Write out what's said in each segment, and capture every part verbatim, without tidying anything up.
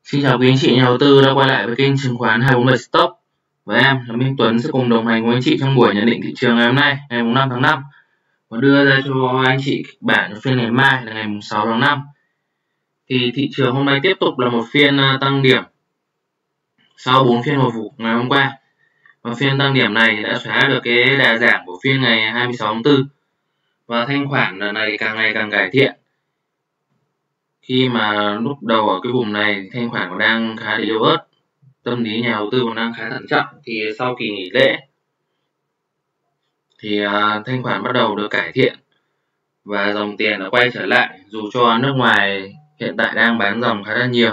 Xin chào quý anh chị nhà đầu tư đã quay lại với kênh chứng khoán hai bốn bảy Stop. Và em là Minh Tuấn sẽ cùng đồng hành cùng anh chị trong buổi nhận định thị trường ngày hôm nay, ngày năm tháng năm, và đưa ra cho anh chị kịch bản cho phiên ngày mai là ngày sáu tháng năm. Thì thị trường hôm nay tiếp tục là một phiên tăng điểm sau bốn phiên hồi phục ngày hôm qua. Và phiên tăng điểm này đã xóa được cái đà giảm của phiên ngày hai mươi sáu tháng tư. Và thanh khoản lần này càng ngày càng cải thiện. Khi mà lúc đầu ở cái vùng này thanh khoản còn đang khá là yếu ớt, tâm lý nhà đầu tư còn đang khá thận trọng, thì sau kỳ nghỉ lễ thì uh, thanh khoản bắt đầu được cải thiện và dòng tiền đã quay trở lại, dù cho nước ngoài hiện tại đang bán dòng khá là nhiều.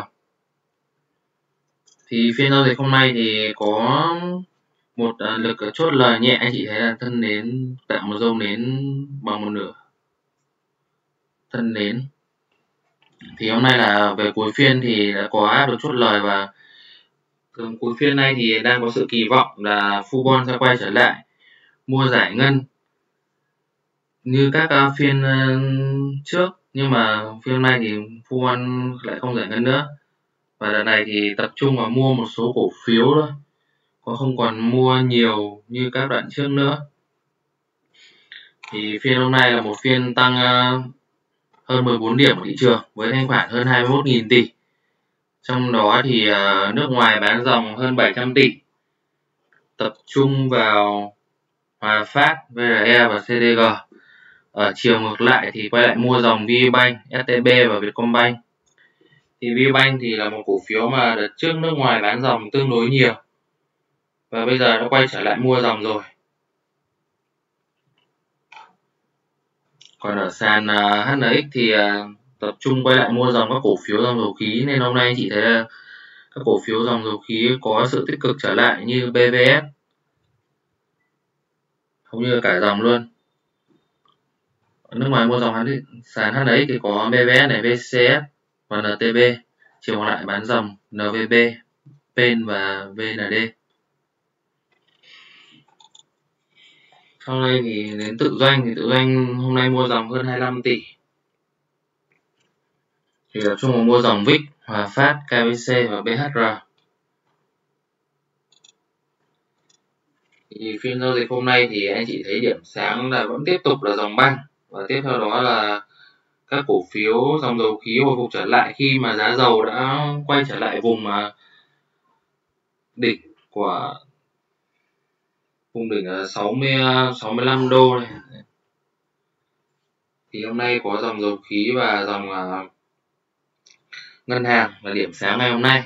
Thì phiên giao dịch hôm nay thì có một uh, lực chốt lời nhẹ, anh chị thấy là thân nến tạo một râu nến bằng một nửa thân nến. Thì hôm nay là về cuối phiên thì đã có áp được chốt lời, và thường cuối phiên này thì đang có sự kỳ vọng là Fubon sẽ quay trở lại mua giải ngân như các uh, phiên uh, trước, nhưng mà phiên này thì Fubon lại không giải ngân nữa, và đợt này thì tập trung vào mua một số cổ phiếu thôi, có không còn mua nhiều như các đoạn trước nữa. Thì phiên hôm nay là một phiên tăng uh, hơn mười bốn điểm của thị trường với thanh khoản hơn hai mươi mốt nghìn tỷ. Trong đó thì uh, nước ngoài bán dòng hơn bảy trăm tỷ, tập trung vào Hòa Phát, vê rờ e và xê đê giê. Ở chiều ngược lại thì quay lại mua dòng VPBank, ét tê bê và Vietcombank. Thì VPBank thì là một cổ phiếu mà đợt trước nước ngoài bán dòng tương đối nhiều, và bây giờ nó quay trở lại mua dòng rồi. Còn ở sàn uh, hát en ích thì uh, tập trung quay lại mua dòng các cổ phiếu dòng dầu khí, nên hôm nay anh chị thấy là các cổ phiếu dòng dầu khí có sự tích cực trở lại như bê vê ét, hầu như cả dòng luôn. Ở nước ngoài mua dòng sàn hát en ích thì có bê vê ét này, vê xê ép và en tê bê. Chiều còn lại bán dòng en vê bê, pên và vê en đê. Sau đây thì đến tự doanh, thì tự doanh hôm nay mua dòng hơn hai mươi lăm tỷ. Thì tập trung vào mua dòng vê i xê, Hòa Phát, ca bê xê và bê hát rờ. Thì phiên giao dịch hôm nay thì anh chị thấy điểm sáng là vẫn tiếp tục là dòng banh, và tiếp theo đó là các cổ phiếu dòng dầu khí hồi phục trở lại khi mà giá dầu đã quay trở lại vùng đỉnh của vùng đỉnh là sáu mươi sáu mươi lăm đô này. Thì hôm nay có dòng dầu khí và dòng uh, ngân hàng là điểm sáng ngày hôm nay.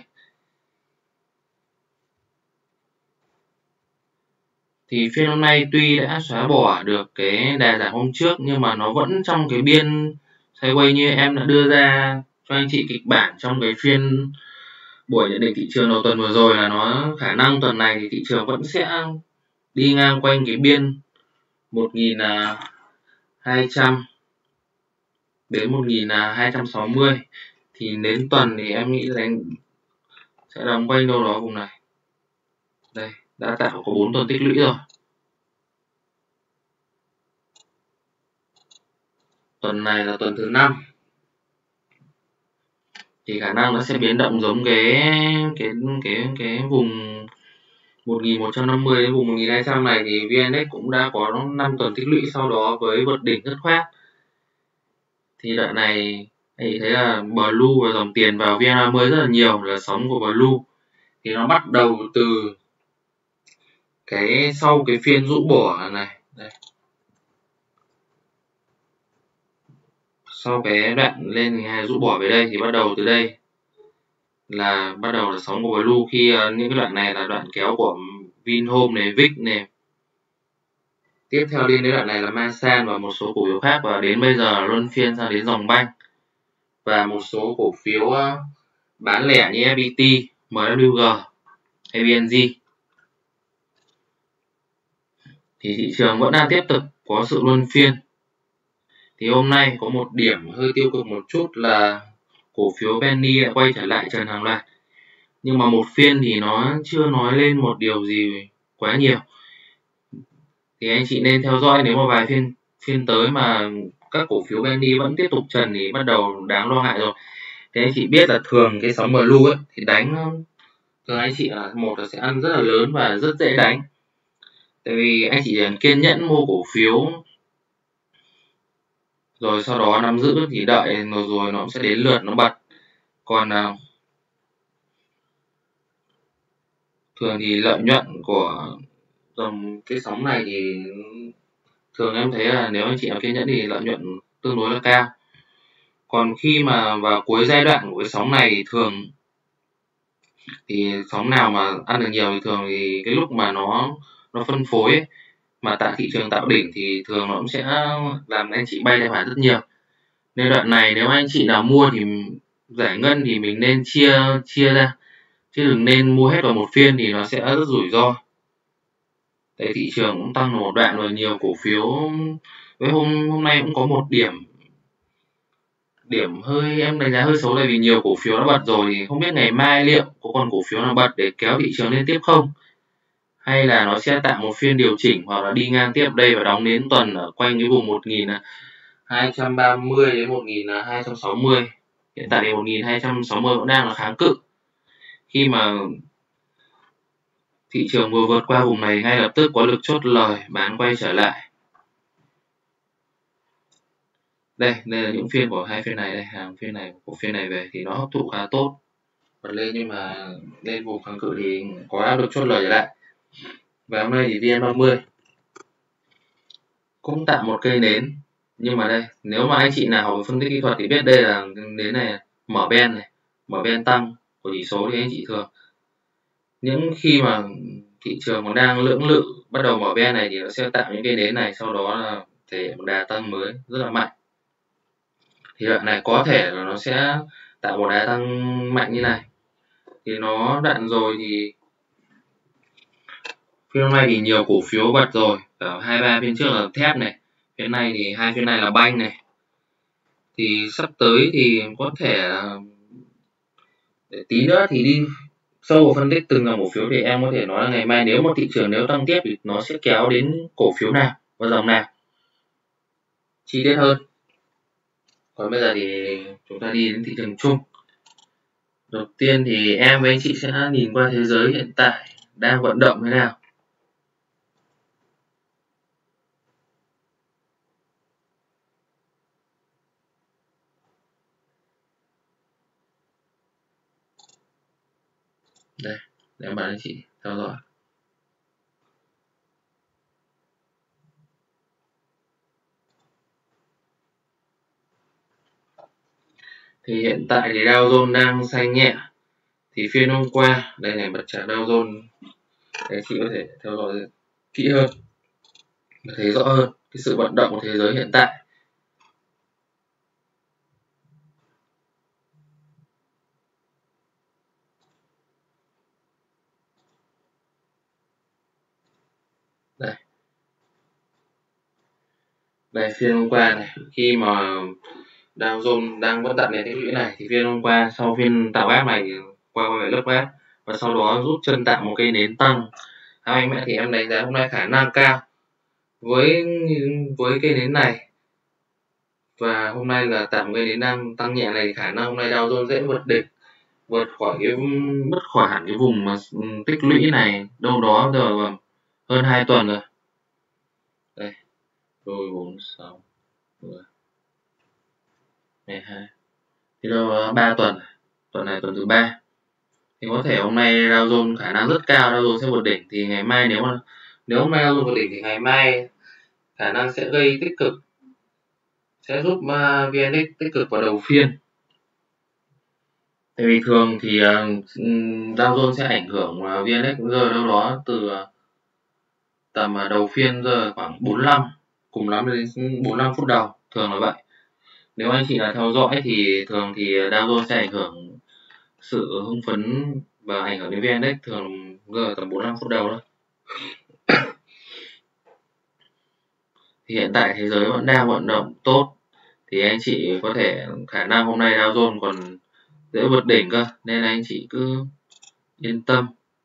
Thì phiên hôm nay tuy đã xóa bỏ được cái đà giảm hôm trước, nhưng mà nó vẫn trong cái biên sideways như em đã đưa ra cho anh chị kịch bản trong cái phiên buổi nhận định thị trường đầu tuần vừa rồi, là nó khả năng tuần này thì thị trường vẫn sẽ đi ngang quanh cái biên một nghìn hai trăm đến một nghìn hai trăm sáu mươi. Thì đến tuần thì em nghĩ là sẽ đóng quanh đâu đó vùng này. Đây, đã tạo có bốn tuần tích lũy rồi. Tuần này là tuần thứ năm. Thì khả năng nó sẽ biến động giống cái cái cái cái vùng một nghìn một trăm năm mươi đến vùng một nghìn hai trăm này, thì vê en ích cũng đã có năm tuần tích lũy sau đó với vượt đỉnh rất khoát. Thì đoạn này anh thấy là Blue và dòng tiền vào vê en ba mươi rất là nhiều, là sóng của Blue. Thì nó bắt đầu từ cái sau cái phiên rũ bỏ này, đây. Sau cái đoạn lên thì hay rũ bỏ về đây, thì bắt đầu từ đây là bắt đầu là sóng của Blue, khi uh, những cái đoạn này là đoạn kéo của Vinhome này, vê i xê này. Tiếp theo đến đến đoạn này là Masan và một số cổ phiếu khác, và đến bây giờ luân phiên sang đến dòng banh và một số cổ phiếu uh, bán lẻ như ép pê tê, em vê giê hay vê en giê. Thì thị trường vẫn đang tiếp tục có sự luân phiên. Thì hôm nay có một điểm hơi tiêu cực một chút là cổ phiếu Penny đã quay trở lại trần hàng loạt, nhưng mà một phiên thì nó chưa nói lên một điều gì quá nhiều. Thì anh chị nên theo dõi, nếu mà vài phiên phiên tới mà các cổ phiếu Penny vẫn tiếp tục trần thì bắt đầu đáng lo ngại rồi. Thì anh chị biết là thường cái sóng blue ấy thì đánh thường anh chị là một là sẽ ăn rất là lớn và rất dễ đánh. Tại vì anh chị kiên nhẫn mua cổ phiếu rồi sau đó nắm giữ thì đợi rồi, rồi nó cũng sẽ đến lượt nó bật. Còn à, thường thì lợi nhuận của dòng cái sóng này thì thường em thấy là nếu anh chị nào kiên nhẫn thì lợi nhuận tương đối là cao. Còn khi mà vào cuối giai đoạn của cái sóng này thì thường thì sóng nào mà ăn được nhiều thì thường thì cái lúc mà nó nó phân phối ấy, mà tại thị trường tạo đỉnh thì thường nó cũng sẽ làm anh chị bay tài khoản rất nhiều. Nên đoạn này nếu anh chị nào mua thì giải ngân thì mình nên chia chia ra, chứ đừng nên mua hết vào một phiên thì nó sẽ rất rủi ro. Tại thị trường cũng tăng một đoạn rồi, nhiều cổ phiếu với hôm hôm nay cũng có một điểm điểm hơi em đánh giá hơi xấu, là vì nhiều cổ phiếu đã bật rồi thì không biết ngày mai liệu có còn cổ phiếu nào bật để kéo thị trường lên tiếp không, hay là nó sẽ tạo một phiên điều chỉnh hoặc là đi ngang tiếp đây và đóng đến tuần ở quanh cái vùng một nghìn hai trăm ba mươi đến một nghìn hai trăm sáu mươi. Hiện tại thì một nghìn hai trăm sáu mươi vẫn đang là kháng cự. Khi mà thị trường vừa vượt qua vùng này ngay lập tức có lực chốt lời bán quay trở lại. Đây, đây là những phiên của hai phiên này đây, hàng phiên này của phiên này về thì nó hấp thụ khá tốt, bật lên nhưng mà lên vùng kháng cự thì có áp lực chốt lời trở lại. Và hôm nay thì vê en ba mươi cũng tạo một cây nến, nhưng mà đây nếu mà anh chị nào học phân tích kỹ thuật thì biết đây là nến này mở ben này, mở ben tăng của chỉ số thì anh chị thường những khi mà thị trường còn đang lưỡng lự bắt đầu mở ben này thì nó sẽ tạo những cây nến này, sau đó là thể hiện một đà tăng mới rất là mạnh. Thì đoạn này có thể là nó sẽ tạo một đà tăng mạnh như này. Thì nó đoạn rồi thì phiên hôm nay thì nhiều cổ phiếu bật rồi, ở hai ba phiên trước là thép này, phiên này thì hai phiên này là banh này. Thì sắp tới thì có thể để tí nữa thì đi sâu vào phân tích từng dòng cổ phiếu, thì em có thể nói là ngày mai nếu một thị trường nếu tăng tiếp thì nó sẽ kéo đến cổ phiếu nào và dòng nào chi tiết hơn. Còn bây giờ thì chúng ta đi đến thị trường chung. Đầu tiên thì em với anh chị sẽ nhìn qua thế giới hiện tại đang vận động thế nào. Đây, để bạn anh chị theo dõi. Thì hiện tại thì Dow Jones đang xanh nhẹ. Thì phiên hôm qua, đây này, bật chart Dow Jones, để chị có thể theo dõi kỹ hơn và thấy rõ hơn cái sự vận động của thế giới hiện tại. Đây, đây phiên hôm qua này, khi mà Dow Jones đang vẫn đặt nền tích lũy này thì phiên hôm qua sau phiên tạo áp này qua qua lớp áp và sau đó rút chân tạo một cây nến tăng khá mạnh mẽ, thì em đánh giá hôm nay khả năng cao với với cây nến này và hôm nay là tạo một cây nến đang tăng nhẹ này, khả năng hôm nay Dow Jones dễ vượt đỉnh, vượt khỏi cái mất khỏi hẳn cái vùng mà tích lũy này đâu đó giờ hơn hai tuần rồi. Đây, rồi bốn sáu mười mười hai thì đâu ba tuần, tuần này tuần thứ ba, thì có thể hôm nay Dow Jones khả năng rất cao Dow Jones sẽ vượt đỉnh. Thì ngày mai nếu mà nếu hôm nay Dow Jones vượt đỉnh thì ngày mai khả năng sẽ gây tích cực, sẽ giúp uh, vê en Index tích cực vào đầu phiên. Tại vì thường thì uh, Dow Jones sẽ ảnh hưởng uh, vê en Index rơi đâu đó từ uh, tầm uh, đầu phiên rơi khoảng bốn mươi lăm, cùng lắm đến bốn mươi lăm phút đầu, thường là vậy. Nếu anh chị là theo dõi thì thường thì Dow Jones sẽ ảnh hưởng sự hưng phấn và ảnh hưởng đến vê en Index thường rơi tầm bốn mươi lăm phút đầu thôi. Thì hiện tại thế giới vẫn đang vận động tốt, thì anh chị có thể khả năng hôm nay Dow Jones còn dễ vượt đỉnh cơ, nên anh chị cứ yên tâm.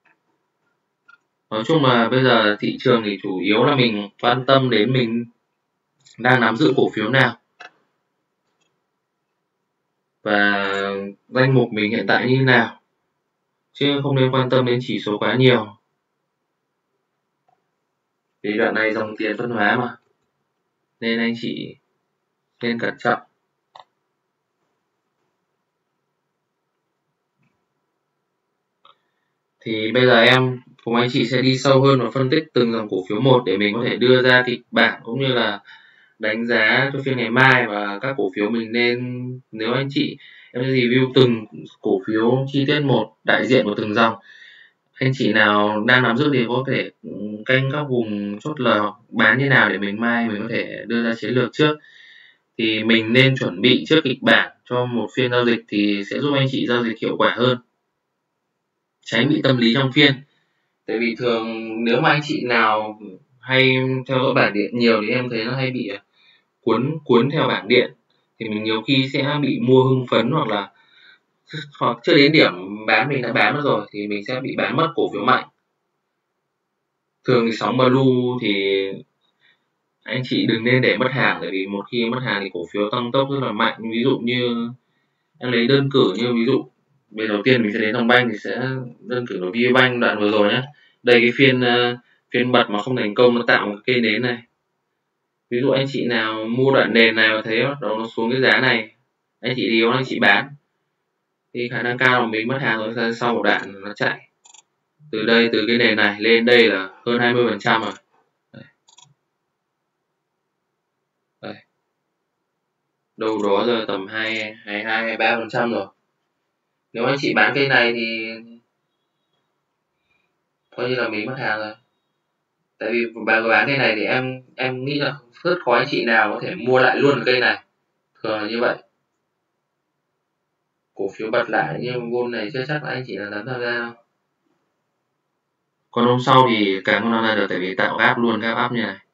Nói chung là bây giờ thị trường thì chủ yếu là mình quan tâm đến mình đang nắm giữ cổ phiếu nào và danh mục mình hiện tại như thế nào, chứ không nên quan tâm đến chỉ số quá nhiều. Vì đoạn này dòng tiền phân hóa mà, nên anh chị nên cẩn trọng. Thì bây giờ em cùng anh chị sẽ đi sâu hơn và phân tích từng dòng cổ phiếu một để mình có thể đưa ra kịch bản cũng như là đánh giá cho phiên ngày mai và các cổ phiếu mình nên, nếu anh chị em sẽ review từng cổ phiếu chi tiết một, đại diện của từng dòng. Anh chị nào đang nắm giữ thì có thể canh các vùng chốt lời hoặc bán như nào để mình mai mình có thể đưa ra chiến lược trước. Thì mình nên chuẩn bị trước kịch bản cho một phiên giao dịch thì sẽ giúp anh chị giao dịch hiệu quả hơn, tránh bị tâm lý trong phiên. Tại vì thường nếu mà anh chị nào hay theo dõi bảng điện nhiều thì em thấy nó hay bị cuốn cuốn theo bảng điện, thì mình nhiều khi sẽ bị mua hưng phấn hoặc là hoặc chưa đến điểm bán mình đã bán mất rồi thì mình sẽ bị bán mất cổ phiếu mạnh. Thường thì sóng blue thì anh chị đừng nên để mất hàng, tại vì một khi mất hàng thì cổ phiếu tăng tốc rất là mạnh. Ví dụ như em lấy đơn cử như ví dụ bên đầu tiên mình sẽ đến dòng banh thì sẽ đơn cử là VPBank đoạn vừa rồi nhé. Đây cái phiên uh, phiên bật mà không thành công, nó tạo một cây nến này. Ví dụ anh chị nào mua đoạn nền này và thấy bắt đầu nó xuống cái giá này, anh chị đi anh chị bán thì khả năng cao là mình mất hàng rồi. Sau một đoạn nó chạy từ đây, từ cái nền này lên đây là hơn hai mươi phần trăm rồi. Đây. Đây. Đâu đó giờ tầm hai mươi hai, hai mươi ba phần trăm rồi. Nếu anh chị bán cây này thì coi như là mình mất hàng rồi. Tại vì bán bán cây này thì em em nghĩ là rất khó anh chị nào có thể mua lại luôn cây này. Thường là như vậy. Cổ phiếu bật lại như Gold này chưa chắc là anh chị là dám tham gia đâu. Còn hôm sau thì càng không tham gia được, tại vì tạo gap luôn, gap up như này.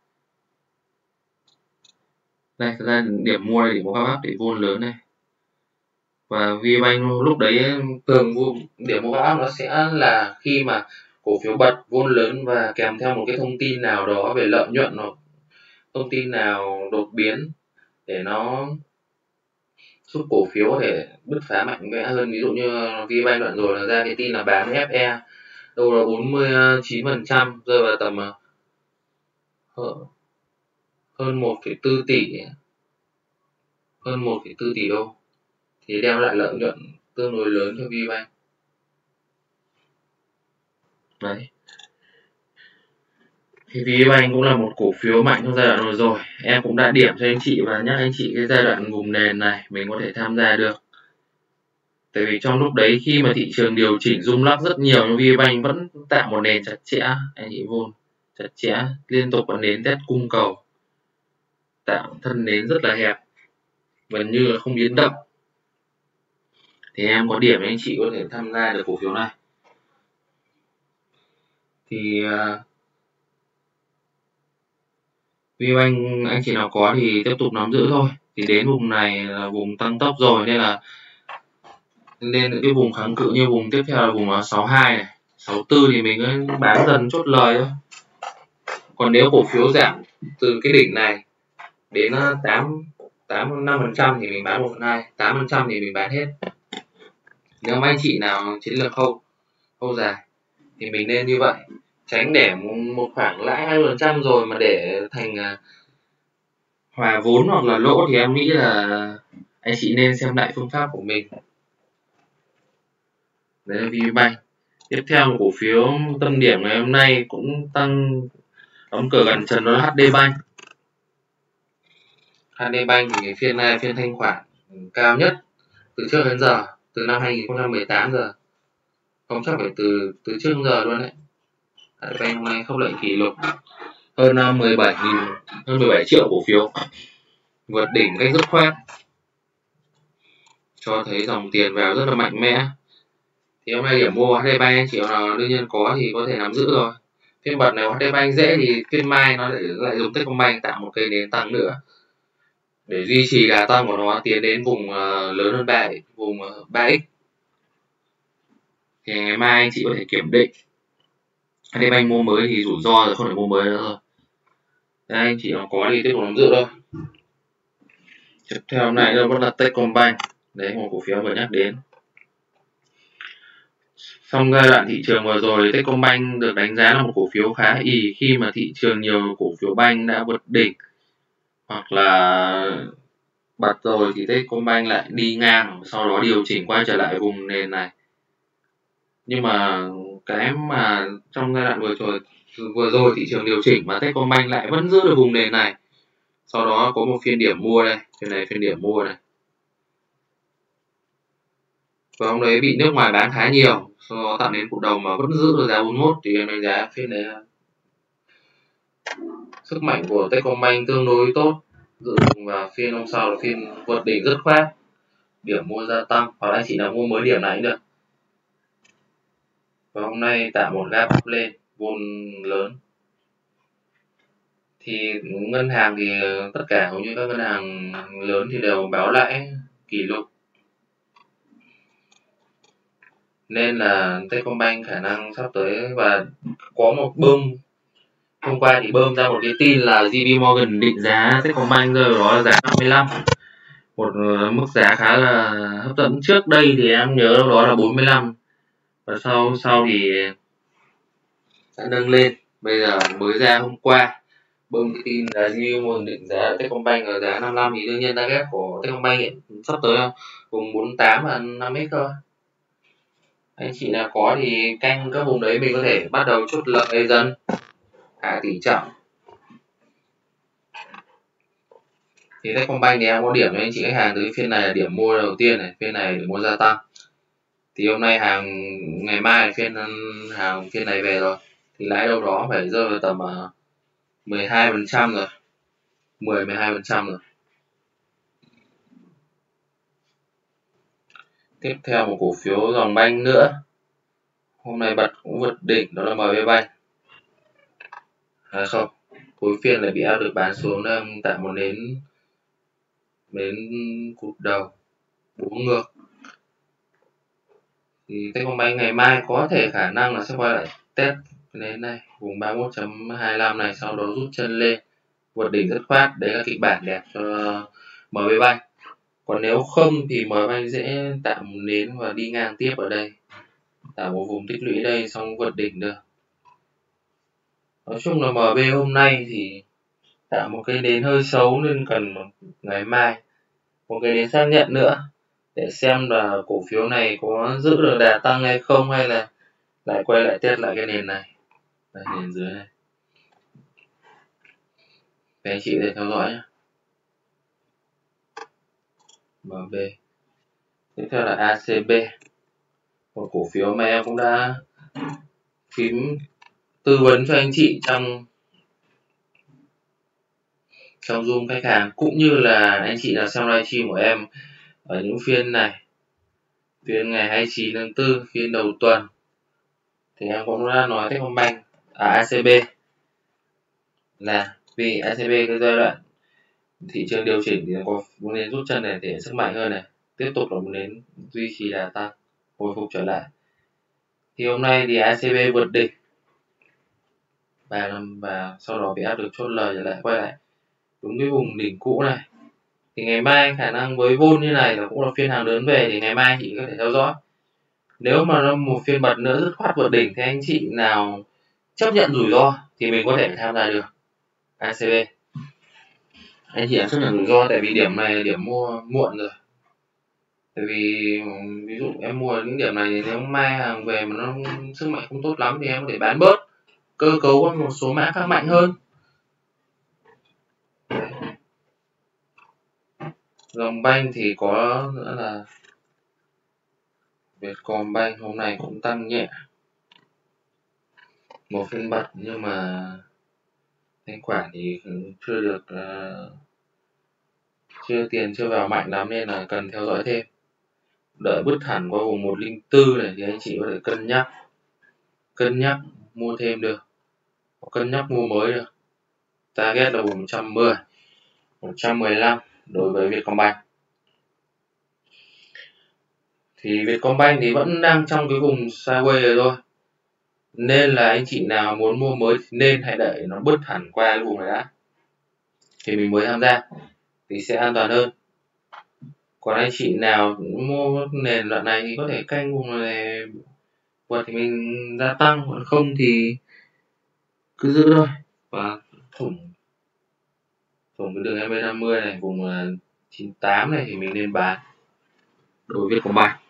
Đây, thực ra điểm mua đây, điểm mua gap up để Gold lớn này. Và VPBank lúc đấy thường điểm mua gap up nó sẽ là khi mà cổ phiếu bật Gold lớn và kèm theo một cái thông tin nào đó về lợi nhuận hoặc thông tin nào đột biến để nó giúp cổ phiếu có thể bứt phá mạnh mẽ hơn. Ví dụ như VPBank đoạn rồi là ra cái tin là bán ép e đâu là bốn mươi chín phần trăm, rơi vào tầm hơn một phẩy bốn tỷ, hơn một phẩy bốn tỷ đô, thì đem lại lợi nhuận tương đối lớn cho VPBank. Đấy. Thì VPBank cũng là một cổ phiếu mạnh trong giai đoạn vừa rồi. Em cũng đã điểm cho anh chị và nhắc anh chị cái giai đoạn vùng nền này mình có thể tham gia được. Tại vì trong lúc đấy khi mà thị trường điều chỉnh rung lắc rất nhiều, nhưng VPBank vẫn tạo một nền chặt chẽ, anh chị Vôn chặt chẽ liên tục bật nến test cung cầu, tạo thân nến rất là hẹp, gần như là không biến động. Thì em có điểm anh chị có thể tham gia được cổ phiếu này. Thì uh, VPBank anh chị nào có thì tiếp tục nắm giữ thôi. Thì đến vùng này là vùng tăng tốc rồi, nên là lên những cái vùng kháng cự như vùng tiếp theo là vùng sáu mươi hai này, sáu mươi tư thì mình cứ bán dần chốt lời thôi. Còn nếu cổ phiếu giảm từ cái đỉnh này đến tám, tám, năm phần trăm thì mình bán một phần hai, tám phần trăm thì mình bán hết. Nếu mà anh chị nào chiến lược hold hold dài thì mình nên như vậy, tránh để một khoảng lãi hai mươi phần trăm rồi mà để thành hòa vốn hoặc là lỗ. Thì em nghĩ là anh chị nên xem lại phương pháp của mình. Đấy là VPBank. Tiếp theo một cổ phiếu tâm điểm ngày hôm nay cũng tăng đóng cửa gần trần, đó là hát đê Bank. hát đê Bank thì phiên này phiên thanh khoản cao nhất từ trước đến giờ, từ năm hai nghìn không trăm mười tám giờ, không chắc phải từ từ trước đến giờ luôn đấy. hát đê Bank hôm nay khớp lệnh kỷ lục hơn mười bảy nghìn, hơn mười bảy triệu cổ phiếu, vượt đỉnh cách dứt khoát, cho thấy dòng tiền vào rất là mạnh mẽ. Thì hôm nay điểm mua hát đê Bank anh chị nào đương nhiên có thì có thể nắm giữ rồi. Phiên bật này hát đê Bank dễ thì phiên mai nó lại lại dùng Techcombank tạo một cây nến tăng nữa để duy trì đà tăng của nó tiến đến vùng uh, lớn hơn ba, vùng uh, ba x. Thì ngày mai anh chị có thể kiểm định. hát đê Bank mua mới thì rủi ro rồi, không phải mua mới nữa rồi. Đây, anh chị nào có thì tiếp tục nắm giữ thôi. Tiếp theo này là vẫn là Techcombank. Đấy, một cổ phiếu vừa nhắc đến. Trong giai đoạn thị trường vừa rồi, Techcombank được đánh giá là một cổ phiếu khá ì khi mà thị trường nhiều cổ phiếu banh đã vượt đỉnh hoặc là bật rồi thì Techcombank lại đi ngang, sau đó điều chỉnh quay trở lại vùng nền này. Nhưng mà cái mà trong giai đoạn vừa rồi vừa rồi thị trường điều chỉnh mà Techcombank lại vẫn giữ được vùng nền này. Sau đó có một phiên điểm mua đây, phiên này phiên điểm mua này. Và hôm đấy bị nước ngoài bán khá nhiều, sau đó tạo nên cột đồng mà vẫn giữ được giá bốn mươi mốt thì em đánh giá phiên đấy sức mạnh của Techcombank tương đối tốt, giữ vùng và phiên hôm sau là phiên vượt đỉnh rất khoát, điểm mua gia tăng hoặc anh chị nào mua mới điểm này cũng được. Và hôm nay tạo một gap up lên vốn lớn. Thì ngân hàng thì tất cả hầu như các ngân hàng lớn thì đều báo lãi kỷ lục, nên là Techcombank khả năng sắp tới và có một bơm hôm qua thì bơm ra một cái tin là gi pê Morgan định giá Techcombank rơi vào đó là giá năm mươi lăm, một mức giá khá là hấp dẫn. Trước đây thì em nhớ đâu đó là bốn mươi lăm và sau sau thì sẽ nâng lên. Bây giờ mới ra hôm qua bơm cái tin là gi pê Morgan định giá Techcombank ở giá năm mươi lăm thì đương nhiên target của Techcombank hiện sắp tới vùng bốn mươi tám và năm x thôi. Anh chị nào có thì canh các vùng đấy mình có thể bắt đầu chốt lợi hay dần hạ tỷ trọng. Thì Techcombank thì em có điểm cho anh chị khách hàng tới phiên này là điểm mua đầu tiên này, phiên này để mua gia tăng. Thì hôm nay hàng ngày mai phiên hàng phiên này về rồi thì lãi đâu đó phải rơi vào tầm mười hai phần trăm rồi, mười mười hai phần trăm rồi. Tiếp theo một cổ phiếu dòng banh nữa hôm nay bật cũng vượt đỉnh, đó là em bê Bank. À không, cuối phiên lại bị áp lực bán xuống, đang tại một nến nến cụt đầu bốn ngược. Thì Techcombank ngày mai có thể khả năng là sẽ quay lại test nến này vùng ba mươi mốt chấm hai lăm này, sau đó rút chân lên vượt đỉnh rất khoát. Đấy là kịch bản đẹp cho em bê Bank. Còn nếu không thì em bê Bank sẽ tạo một nến và đi ngang tiếp ở đây, tạo một vùng tích lũy đây xong vượt đỉnh được. Nói chung là em bê hôm nay thì tạo một cái nến hơi xấu nên cần ngày mai một cái nến xác nhận nữa để xem là cổ phiếu này có giữ được đà tăng hay không, hay là lại quay lại test lại cái nền này, đây, nền dưới này. Các anh chị để theo dõi nhé. em bê. Tiếp theo là a xê bê, một cổ phiếu mà em cũng đã phím tư vấn cho anh chị trong trong Zoom khách hàng, cũng như là anh chị nào xem livestream của em ở những phiên này, phiên ngày hai mươi chín tháng tư, phiên đầu tuần thì em cũng đã nói Techcombank à a xê bê là vì a xê bê cái giai đoạn thị trường điều chỉnh thì nó có muốn đến rút chân này để sức mạnh hơn này, tiếp tục là muốn đến duy trì đà tăng hồi phục trở lại. Thì hôm nay thì a xê bê vượt đỉnh và và sau đó bị áp lực chốt lời trở lại, quay lại đúng cái vùng đỉnh cũ này. Thì ngày mai khả năng với vôn như này là cũng là phiên hàng lớn về, thì ngày mai chị có thể theo dõi. Nếu mà nó một phiên bật nữa dứt khoát vượt đỉnh thì anh chị nào chấp nhận rủi ro thì mình có thể tham gia được a xê bê. Anh chị em chấp nhận rủi ro tại vì điểm này là điểm mua muộn rồi. Tại vì ví dụ em mua những điểm này thì nếu mai hàng về mà nó sức mạnh không tốt lắm thì em có thể bán bớt, cơ cấu một số mã khác mạnh hơn. Dòng banh thì có nữa là Vietcombank hôm nay cũng tăng nhẹ, một phiên bật nhưng mà thanh khoản thì chưa được uh, chưa tiền chưa vào mạnh lắm nên là cần theo dõi thêm. Đợi bứt hẳn qua vùng một không bốn này thì anh chị có thể cân nhắc cân nhắc mua thêm được, hoặc cân nhắc mua mới được. Target là vùng một trăm mười, một trăm mười lăm đối với Vietcombank. Thì Vietcombank thì vẫn đang trong cái vùng sideways rồi thôi, nên là anh chị nào muốn mua mới thì nên hãy đợi nó bứt hẳn qua cái vùng này đã thì mình mới tham gia thì sẽ an toàn hơn. Còn anh chị nào mua nền đoạn này thì có thể canh vùng này vượt thì mình gia tăng, còn không thì cứ giữ thôi. Và thủng thủng cái đường em a năm mươi này, vùng chín tám này thì mình nên bán đối với Vietcombank.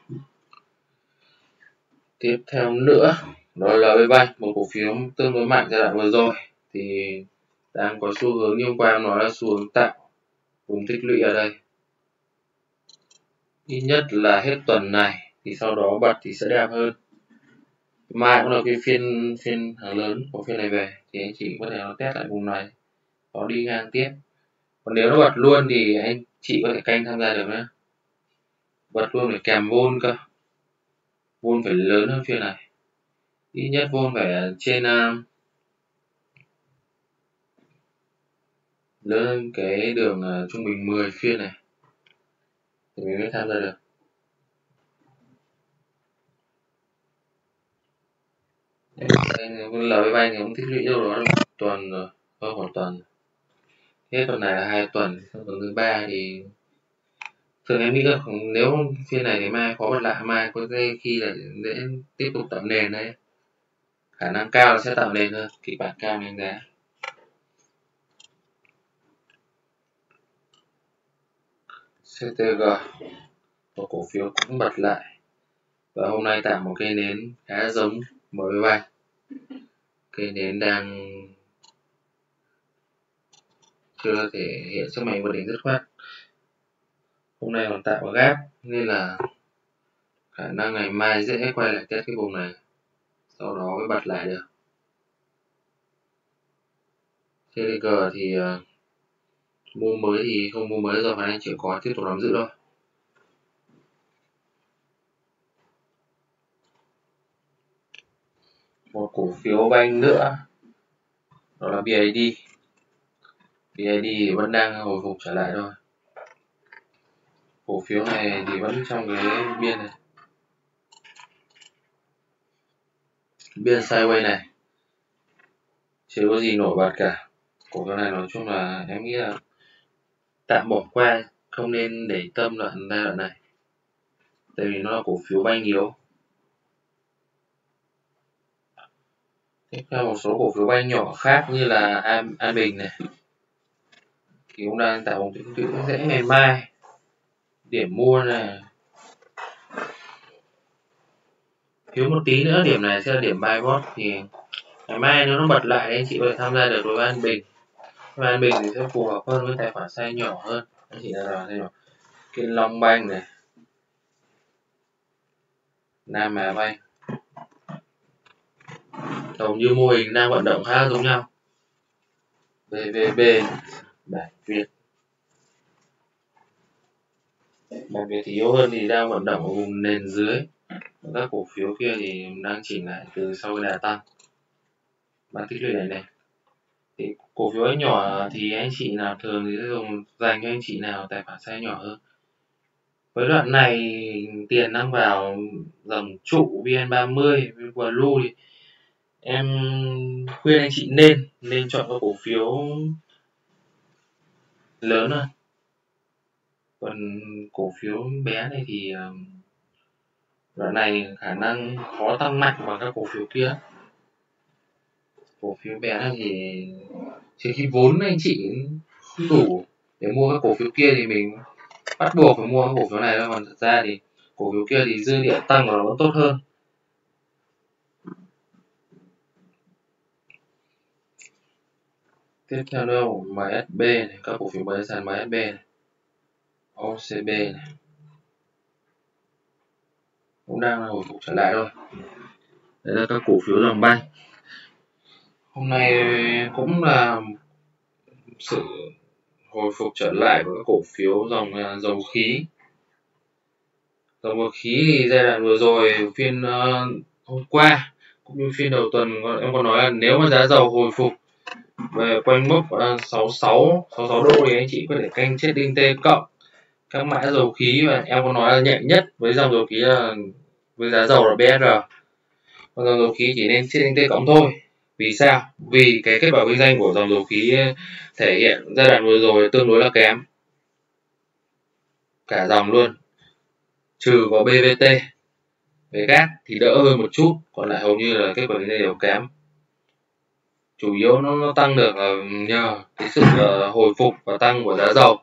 Tiếp theo nữa đó là lờ vê Bank, một cổ phiếu tương đối mạnh giai đoạn vừa rồi thì đang có xu hướng như hôm qua em nói là xu hướng tạo vùng tích lũy ở đây, ít nhất là hết tuần này thì sau đó bật thì sẽ đẹp hơn. Mai cũng là cái phiên phiên hàng lớn của phiên này về thì anh chị có thể nó test lại vùng này, nó đi ngang tiếp. Còn nếu nó bật luôn thì anh chị có thể canh tham gia được nhé. Bật luôn phải kèm vôn cơ, vôn phải lớn hơn phiên này, ít nhất vôn phải trên uh, lớn hơn cái đường uh, trung bình mười phiên này thì mình mới tham gia được. lờ vê Bank thì cũng tích lũy đâu đó một tuần rồi, hơn một tuần. Hết tuần này là hai tuần, tuần thứ ba thì thường em nghĩ là nếu phiên này thì mai khó bật lại, mai có khi là dễ tiếp tục tạo nền đấy, khả năng cao là sẽ tạo nền hơn, kịch bản cao đánh giá. xê tê giê, một cổ phiếu cũng bật lại và hôm nay tạo một cây nến khá giống em vê Bank. Cây nến đang chưa thể hiện sức mạnh vượt đỉnh dứt khoát, hôm nay còn tạo gap nên là khả năng ngày mai dễ quay lại test cái vùng này, sau đó mới bật lại được. xê tê giê thì uh, mua mới thì không mua mới rồi, anh chỉ có tiếp tục nắm giữ thôi. Một cổ phiếu banh nữa đó là bê i đê. bê i đê thì vẫn đang hồi phục trở lại thôi. Cổ phiếu này thì vẫn trong cái biên này, biên sideways này, chưa có gì nổi bật cả. Cổ phiếu này nói chung là em nghĩ là tạm bỏ qua, không nên để tâm đoạn giai đoạn này, tại vì nó là cổ phiếu banh yếu. Tiếp theo một số cổ phiếu banh nhỏ khác như là An, An Bình này thì cũng đang tạo một tích lũy dễ ngày mai, điểm mua này thiếu một tí nữa, điểm này sẽ là điểm buy bot, thì ngày mai nếu nó bật lại anh chị có thể tham gia được đối với An Bình. Và An Bình thì sẽ phù hợp hơn với tài khoản size nhỏ hơn, anh chị là size nhỏ. Kiên Long Bank này, Nam Hà Bank, hầu như mô hình đang vận động khá giống nhau. vê vê bê, Bản Việt, Bản Việt thì yếu hơn thì đang vận động ở vùng nền dưới. Các cổ phiếu kia thì đang chỉnh lại từ sau cái đà tăng bán tích lũy này này. Thì cổ phiếu nhỏ thì anh chị nào thường thì sẽ dùng dành cho anh chị nào tài khoản size nhỏ hơn. Với đoạn này tiền đang vào dòng trụ vê en ba mươi, Blue thì em khuyên anh chị nên nên chọn các cổ phiếu lớn hơn. Còn cổ phiếu bé này thì đoạn này khả năng khó tăng mạnh bằng các cổ phiếu kia. Cổ phiếu bé này thì trừ khi vốn anh chị không đủ để mua các cổ phiếu kia thì mình bắt buộc phải mua các cổ phiếu này thôi, còn thật ra thì cổ phiếu kia thì dư địa tăng của nó vẫn tốt hơn. Tiếp theo nữa là em ét bê này, các cổ phiếu mới sàn em ét bê này, ô xê bê này cũng đang hồi phục trở lại thôi. Đây là các cổ phiếu dòng banh. Hôm nay cũng là sự hồi phục trở lại của các cổ phiếu dòng dầu khí. Dòng dầu khí thì giai đoạn vừa rồi phiên uh, hôm qua cũng như phiên đầu tuần em có nói là nếu mà giá dầu hồi phục về quanh mức uh, sáu mươi sáu độ thì anh chị có thể canh chết đinh T cộng các mã dầu khí, và em có nói là nhẹ nhất với dòng dầu khí là với giá dầu là bê ét rờ. Còn dòng dầu khí chỉ nên chết đinh T cộng thôi. Vì sao? Vì cái kết quả kinh doanh của dòng dầu khí thể hiện giai đoạn vừa rồi tương đối là kém. cả dòng luôn, trừ có bê vê tê với giê a tê thì đỡ hơn một chút, còn lại hầu như là kết quả kinh doanh đều kém. Chủ yếu nó, nó tăng được là nhờ cái sự uh, hồi phục và tăng của giá dầu.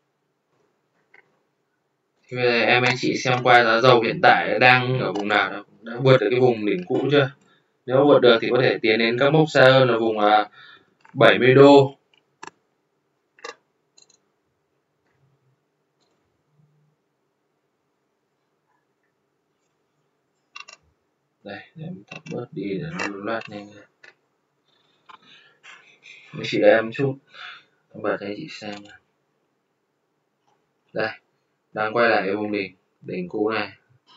Thì em anh chị xem qua giá dầu hiện tại đang ở vùng nào, đã vượt được cái vùng đỉnh cũ chưa? Nếu vượt được thì có thể tiến đến các mốc xa hơn là vùng uh, bảy mươi đô. Đây, để em tắt bớt đi để nó loát nhanh hơn. Anh chị đợi em chút, em bật cho anh chị xem nha. Đây, đang quay lại cái vùng đỉnh, đỉnh cũ này.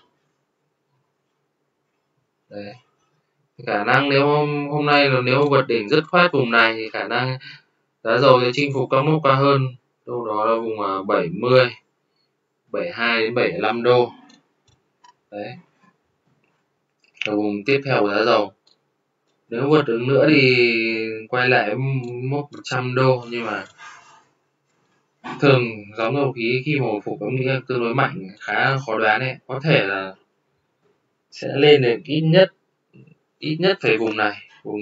Đấy. Khả năng nếu hôm, hôm nay là nếu vượt đỉnh dứt khoát vùng này thì khả năng giá dầu sẽ chinh phục các mốc cao hơn, đâu đó là vùng bảy mươi, bảy mươi hai đến bảy mươi lăm đô. Đấy. Là vùng tiếp theo của giá dầu. Nếu vượt được nữa thì quay lại mốc một trăm đô, nhưng mà thường giống dầu khí khi mà hồi phục em nghĩ là tương đối mạnh, khá là khó đoán đấy. Có thể là sẽ lên được ít nhất ít nhất phải vùng này, vùng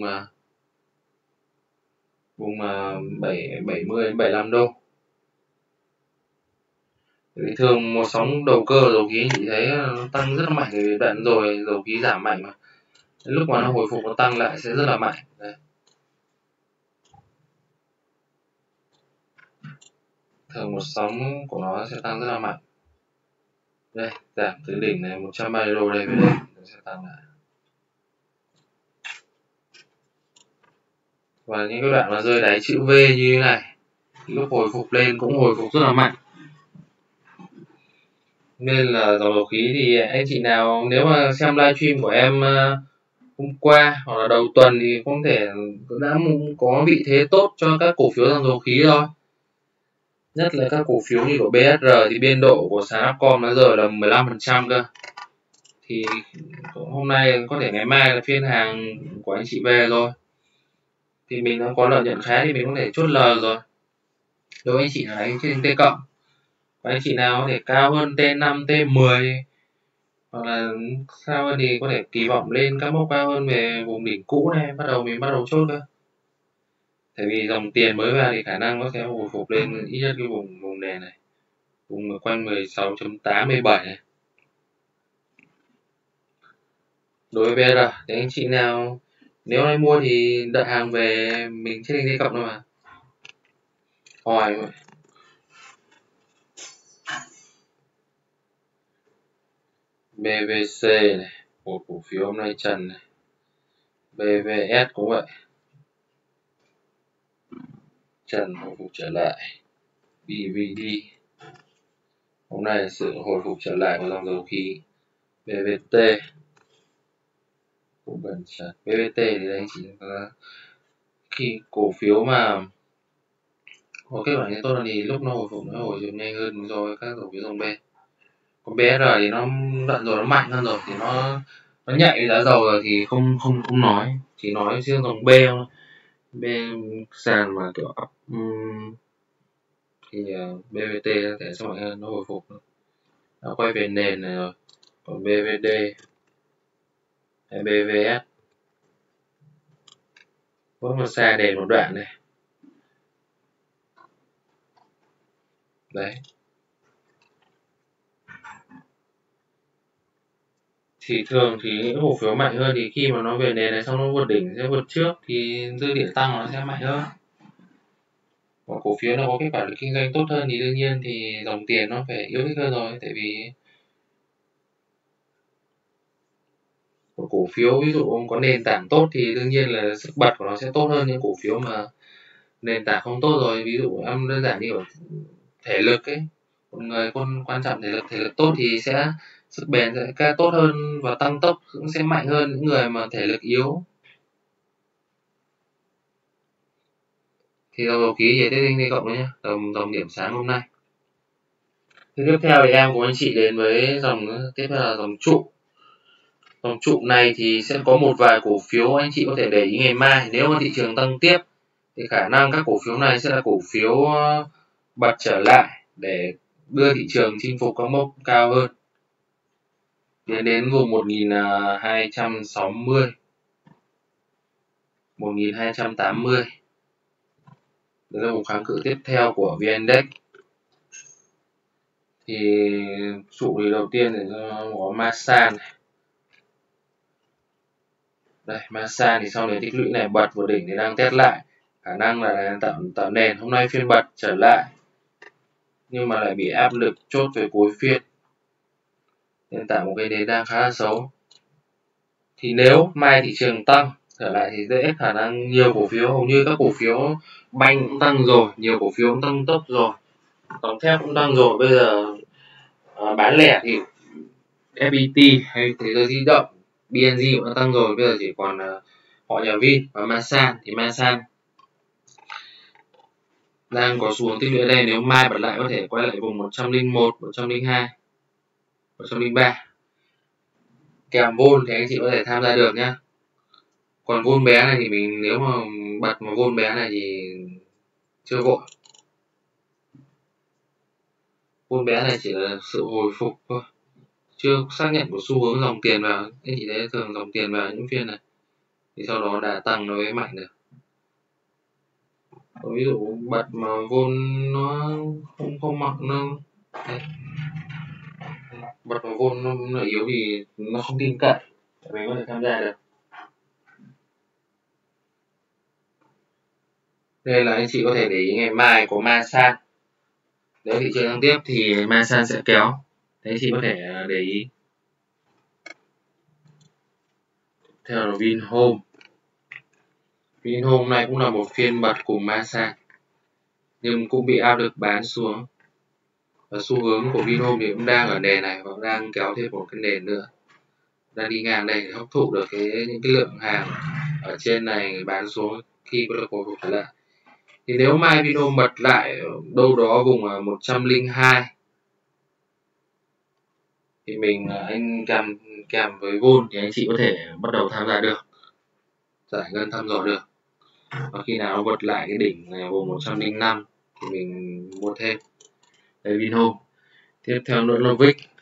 vùng bảy bảy mươi đến bảy mươi lăm đô. Thì thường một sóng đầu cơ dầu khí chị thấy nó tăng rất là mạnh, vì đoạn rồi dầu khí giảm mạnh mà lúc mà nó hồi phục nó tăng lại sẽ rất là mạnh. Đấy. Thường một sóng của nó sẽ tăng rất là mạnh. Đây, giảm từ đỉnh này một trăm ba mươi đô đây về đây nó sẽ tăng lại. Và những cái đoạn mà rơi đáy chữ V như thế này, lúc hồi phục lên cũng hồi phục rất là mạnh. Nên là dòng dầu khí thì anh chị nào nếu mà xem livestream của em hôm qua hoặc là đầu tuần thì có thể đã có vị thế tốt cho các cổ phiếu dòng dầu khí rồi. Nhất là các cổ phiếu như của bê ét rờ thì biên độ của sàn Upcom nó giờ là mười lăm phần trăm cơ. Thì hôm nay có thể ngày mai là phiên hàng của anh chị về rồi, thì mình đã có lợi nhuận khá thì mình có thể chốt lời rồi. Đối với anh chị là đánh trên T cộng, và anh chị nào có thể cao hơn T năm, T mười hoặc là sao hơn thì có thể kỳ vọng lên các mốc cao hơn về vùng đỉnh cũ này, bắt đầu mình bắt đầu chốt cơ. Tại vì dòng tiền mới vào thì khả năng nó sẽ hồi phục lên ít nhất cái vùng vùng nền này, vùng quanh mười sáu chấm tám, mười bảy này. Đối với bê ét rờ thì anh chị nào nếu ai mua thì đợi hàng về mình chết T cộng thôi mà. Hỏi bê vê xê này, một cổ phiếu hôm nay trần này. bê vê ét cũng vậy, trần hồi phục trở lại. bê vê đê hôm nay là sự hồi phục trở lại của dòng dầu khí. bê vê tê cũng gần trần. bê vê tê thì anh chỉ là khi cổ phiếu mà có kết quả như tốt thì lúc nó hồi phục nó hồi phục nhanh hơn so với các cổ phiếu dòng B. Còn bê ét rờ thì nó đoạn rồi nó mạnh hơn rồi thì nó nó nhạy giá dầu rồi thì không không không nói, chỉ nói riêng dòng B thôi. B sàn mà kiểu up um, thì uh, bê vê tê có thể sẽ mạnh hơn, nó hồi phục nó quay về nền này rồi. Còn bê vê đê hay bê vê ét vẫn một xa nền một đoạn này. Đấy. Thì thường thì những cổ phiếu mạnh hơn thì khi mà nó về nền này xong nó vượt đỉnh sẽ vượt trước thì dư địa tăng nó sẽ mạnh hơn. Còn cổ phiếu nó có kết quả kinh doanh tốt hơn thì đương nhiên thì dòng tiền nó phải yêu thích hơn rồi, tại vì một cổ phiếu ví dụ có nền tảng tốt thì đương nhiên là sức bật của nó sẽ tốt hơn những cổ phiếu mà nền tảng không tốt rồi. Ví dụ em đơn giản như ở thể lực ấy, một người quan quan trọng thể lực thể lực tốt thì sẽ sức bền sẽ tốt hơn và tăng tốc cũng sẽ mạnh hơn những người mà thể lực yếu. Thì dòng dầu khí thì tiếp T cộng đấy nhá, dòng dòng điểm sáng hôm nay. Thì tiếp theo thì em cùng anh chị đến với dòng tiếp theo là dòng trụ. Dòng trụ này thì sẽ có một vài cổ phiếu anh chị có thể để ý ngày mai, nếu mà thị trường tăng tiếp thì khả năng các cổ phiếu này sẽ là cổ phiếu bật trở lại để đưa thị trường chinh phục các mốc cao hơn, tiến đến vùng một nghìn hai trăm sáu mươi, một nghìn hai trăm tám mươi. Đây là vùng kháng cự tiếp theo của vê en Index. Thì trụ thì đầu tiên thì có Masan này. Đây, Masan thì sau này tích lũy này bật vào đỉnh thì đang test lại, khả năng là tạo tạo nền. Hôm nay phiên bật trở lại nhưng mà lại bị áp lực chốt về cuối phiên nên tạo một cái đế đang khá là xấu. Thì nếu mai thị trường tăng trở lại thì dễ khả năng nhiều cổ phiếu, hầu như các cổ phiếu banh cũng tăng rồi, nhiều cổ phiếu cũng tăng tốc rồi, dòng thép cũng tăng rồi. Bây giờ uh, bán lẻ thì ép pê tê hay Thế giới di động, bê en giê cũng đã tăng rồi, bây giờ chỉ còn uh, họ nhà Vin và Masan. Thì Masan đang có xu hướng tích lũy ở đây, nếu mai bật lại có thể quay lại vùng một trăm lẻ một, một trăm lẻ hai, một trăm lẻ ba. Kèm vol thì anh chị có thể tham gia được nhá. Còn vol bé này thì mình nếu mà bật một vol bé này thì chưa vội. Vol bé này chỉ là sự hồi phục thôi, chưa xác nhận của xu hướng dòng tiền vào. Anh chị thấy thường dòng tiền vào những phiên này thì sau đó đà tăng nó mới mạnh được. Ví dụ bật mà vol nó không không mạnh nó đấy. Bật mà vol nó, nó yếu thì nó không tin cậy để mình có thể tham gia được. Nên là anh chị có thể để ý ngày mai có Masan. Nếu thị trường tăng tiếp thì Masan sẽ kéo. Thế anh chị có thể để ý. Theo là Vinhome. Vinhome này cũng là một phiên bật cùng Masan nhưng cũng bị áp lực bán xuống. Và xu hướng của Vinhome thì cũng đang ở nền này và đang kéo thêm một cái nền nữa, đang đi ngang đây để hấp thụ được cái những cái lượng hàng ở trên này bán xuống khi có được hồi phục trở lại. Thì nếu mai Vinhome bật lại đâu đó vùng một trăm lẻ hai thì mình anh kèm kèm với vol thì anh chị có thể bắt đầu tham gia được, giải ngân thăm dò được. Và khi nào nó vượt lại cái đỉnh này vùng một trăm lẻ năm thì mình mua thêm. Đây Vinhome. Tiếp theo nữa là vê i xê.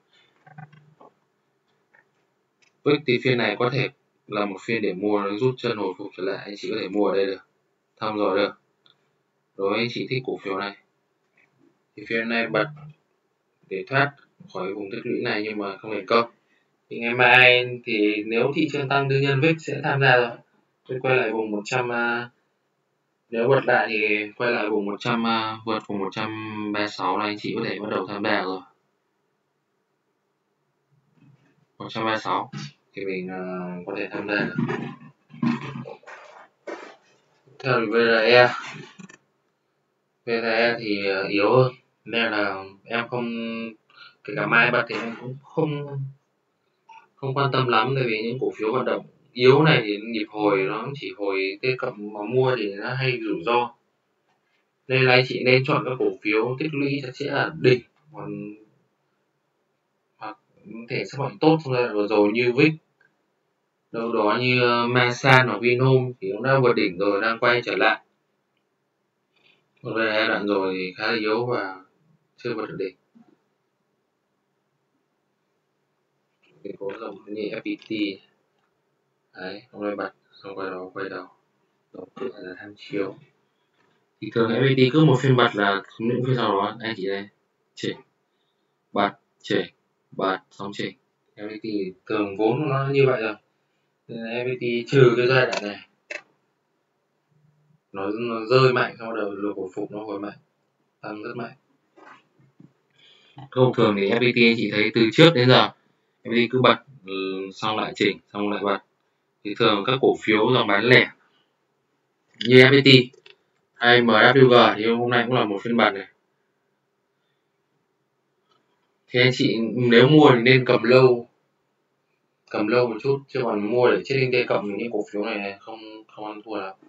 vê i xê thì phiên này có thể là một phiên để mua, nó rút chân hồi phục trở lại, anh chị có thể mua ở đây được, thăm dò được. Rồi anh chị thích cổ phiếu này thì phiên này bật để thoát khỏi vùng tích lũy này nhưng mà không thành công. Thì ngày mai thì nếu thị trường tăng đương nhiên vê i xê sẽ tham gia rồi. Tôi quay lại vùng một trăm, nếu vượt lại thì quay lại vùng một trăm, vượt vùng một trăm ba mươi sáu này anh chị có thể bắt đầu tham gia rồi. một trăm ba mươi sáu thì mình uh, có thể tham gia được. Theo vê rờ e, vê rờ e thì uh, yếu hơn nên là em không, kể cả mai bật thì em cũng không không quan tâm lắm, tại vì những cổ phiếu hoạt động yếu này thì nhịp hồi nó chỉ hồi T cộng mà mua thì nó hay rủi ro, nên là anh chị nên chọn các cổ phiếu tích lũy chặt chẽ ở đỉnh còn hoặc thể sức mạnh tốt trong giai đoạn vừa rồi như vê i xê, đâu đó như Masan hoặc Vinhome thì cũng đã vượt đỉnh rồi, đang quay trở lại. Còn đây giai đoạn rồi thì khá là yếu và chưa vượt được đỉnh. Thì có dòng như ép pê tê đấy, hôm nay bật xong quay đầu quay đầu đầu tự là tham chiếu. Thì thường ép pê tê cứ một phiên bật là những phiên sau đó anh chị đây chỉnh bật chỉnh bật xong chỉnh. ép pê tê thường vốn nó như vậy rồi, nên ép pê tê trừ cái giai đoạn này nó, nó rơi mạnh, sau đầu được hồi phục nó hồi mạnh, tăng rất mạnh. Thông thường thì ép pê tê anh chị thấy từ trước đến giờ ép pê tê cứ bật xong lại chỉnh xong lại bật. Thì thường các cổ phiếu dòng bán lẻ như ép pê tê hay em vê kép giê thì hôm nay cũng là một phiên bật này. Thì anh chị nếu mua thì nên cầm lâu, cầm lâu một chút, chứ còn mua để chết đinh T cộng những cổ phiếu này không không ăn thua đâu.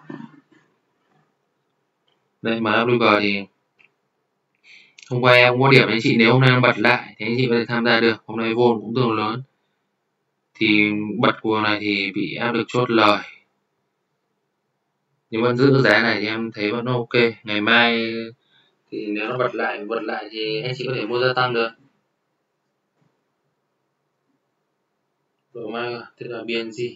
Đây em vê kép giê thì hôm qua em mua điểm anh chị, nếu hôm nay nó bật lại thì anh chị có thể tham gia được. Hôm nay vol cũng tương lớn thì bật cuồng này thì bị áp lực chốt lời, nhưng vẫn giữ giá này thì em thấy vẫn ok. Ngày mai thì nếu nó bật lại bật lại thì anh chị có thể mua gia tăng được. Rồi mai tức là bê en giê.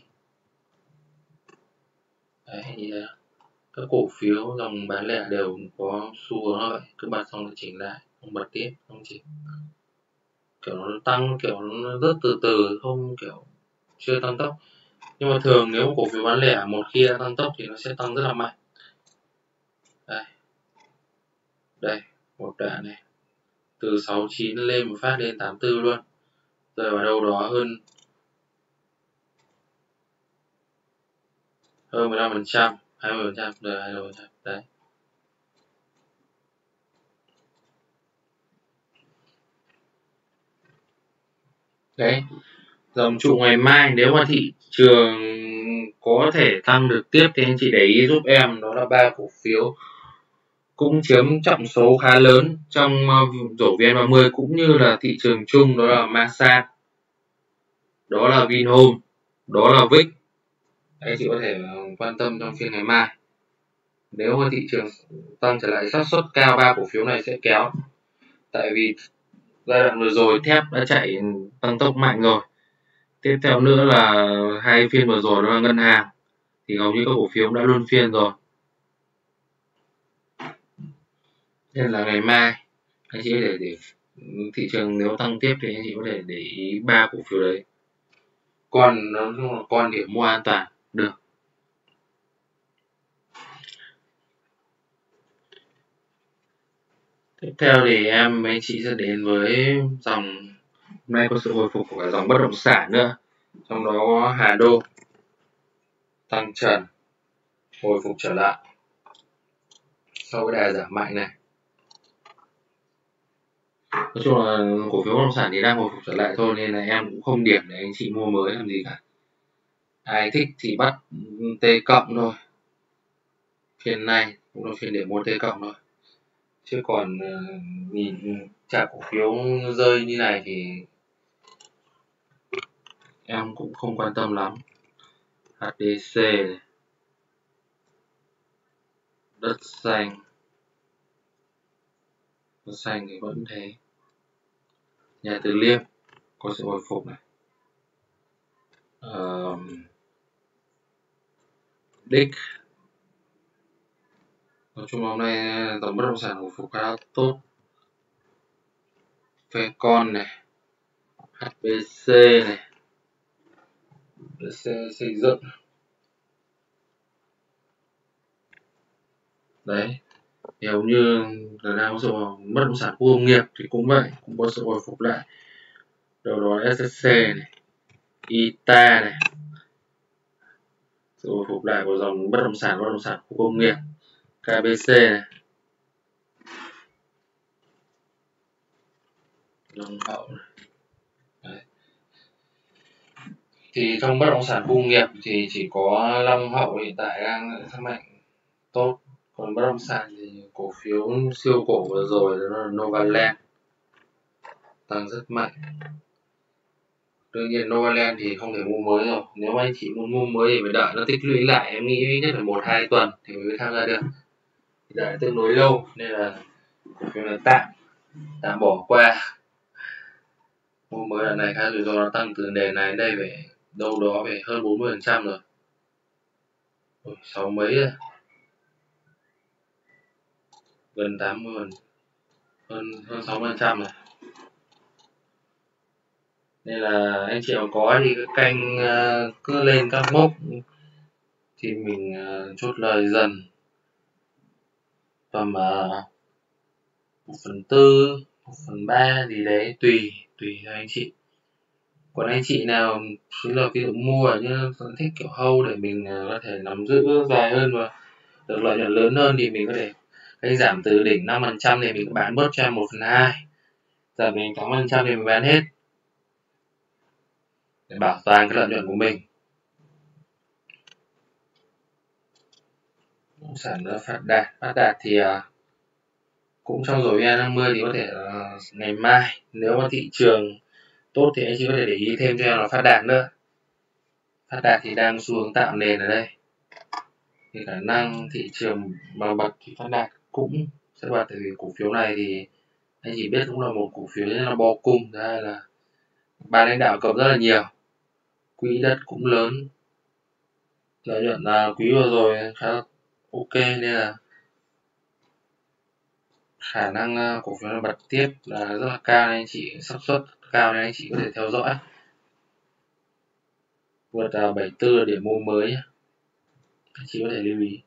Đấy, anh chị thấy các cổ phiếu dòng bán lẻ đều có xu hướng là vậy, cứ bật xong rồi chỉnh lại, không bật tiếp, không chỉnh, kiểu nó tăng kiểu nó rất từ từ, không kiểu chưa tăng tốc. Nhưng mà thường nếu cổ phiếu bán lẻ một khi đã tăng tốc thì nó sẽ tăng rất là mạnh. Đây, đây một đoạn này từ sáu mươi chín lên một phát lên tám mươi tư luôn, rồi vào đâu đó hơn hơn mười lăm phần trăm, hai mươi phần trăm, rồi hai mươi phần trăm đấy. Đấy, dòng trụ ngày mai nếu mà thị trường có thể tăng được tiếp thì anh chị để ý giúp em, đó là ba cổ phiếu cũng chiếm trọng số khá lớn trong rổ vê en ba mươi cũng như là thị trường chung, đó là Masan, đó là Vinhome, đó là Vic. Anh chị có thể quan tâm trong phiên ngày mai. Nếu mà thị trường tăng trở lại, xác suất cao ba cổ phiếu này sẽ kéo, tại vì giai đoạn vừa rồi thép đã chạy tăng tốc mạnh rồi. Tiếp theo nữa là hai phiên vừa rồi đó là ngân hàng, thì hầu như các cổ phiếu đã luân phiên rồi. Nên là ngày mai anh chị có thể để thị trường nếu tăng tiếp thì anh chị có thể để ý ba cổ phiếu đấy. Còn nói chung là con điểm mua an toàn được. Tiếp theo thì em anh chị sẽ đến với dòng, hôm nay có sự hồi phục của cả dòng bất động sản nữa, trong đó có Hà Đô tăng trần hồi phục trở lại sau cái đà giảm mạnh này. Nói chung là cổ phiếu bất động sản thì đang hồi phục trở lại thôi, nên là em cũng không điểm để anh chị mua mới làm gì cả. Ai thích thì bắt T cộng thôi, phiên này cũng là phiên để mua T cộng thôi, chứ còn uh, nhìn trả cổ phiếu rơi như này thì em cũng không quan tâm lắm. hát đê xê này, đất xanh, đất xanh thì vẫn thế. Nhà Từ Liêm có sự hồi phục này. Uh, Đích, nói chung hôm nay dòng bất động sản hồi phục khá tốt. Fecon này, hát bê xê này, hát bê xê xây dựng. Đấy, thì hầu như là đang có sự bất động sản khu công nghiệp thì cũng vậy, cũng có sự hồi phục lại. Đầu đó ét ét xê này, i tê a này, sự hồi phục lại của dòng bất động sản bất động sản khu công nghiệp. ca bê xê này, Long Hậu này. Đấy. Thì trong bất động sản khu công nghiệp thì chỉ có Long Hậu hiện tại đang rất mạnh tốt, còn bất động sản thì cổ phiếu siêu cổ vừa rồi đó là Novaland tăng rất mạnh. Đương nhiên Novaland thì không thể mua mới rồi, nếu anh chị muốn mua mới thì phải đợi nó tích lũy lại, em nghĩ ít nhất là một hai tuần thì mới tham gia được, đợi tương đối lâu nên là cổ phiếu này tạm tạm bỏ qua. Mua mới lần này khá rủi ro, nó tăng từ nền này đến đây về đâu đó về hơn bốn mươi phần trăm rồi. Ôi, sáu mấy rồi, gần tám mươi, hơn hơn sáu mươi phần trăm rồi. Nên là anh chị nào có thì cái kênh uh, cứ lên các mốc thì mình uh, chốt lời dần tầm uh, một phần tư, một phần ba gì đấy, tùy tùy cho anh chị. Còn anh chị nào chính là ví dụ mua như thích kiểu hold để mình uh, có thể nắm giữ dài hơn và được lợi nhuận lớn hơn thì mình có thể cái giảm từ đỉnh năm phần trăm thì mình bán bớt cho em một phần hai, giảm đến tám phần trăm thì mình bán hết để bảo toàn cái lợi nhuận của mình. Sản nó phát đạt phát đạt thì uh, cũng trong rổ vê en năm mươi thì có thể uh, ngày mai nếu mà thị trường tốt thì anh chị có thể để ý thêm cho em là phát đạt nữa. Phát đạt thì đang xu hướng tạo nền ở đây thì khả năng thị trường mà bật thì phát đạt cũng sẽ bật, tại vì cổ phiếu này thì anh chỉ biết cũng là một cổ phiếu rất là bo cung, thứ hai là ban lãnh đạo cầm rất là nhiều, quỹ đất cũng lớn, lợi nhuận là quý vừa rồi khá là ok, nên là khả năng cổ phiếu này bật tiếp là rất là cao, nên anh chị xác suất cao nên anh chị có thể theo dõi. Vượt bảy mươi tư là điểm mua mới nhé, anh chị có thể lưu ý.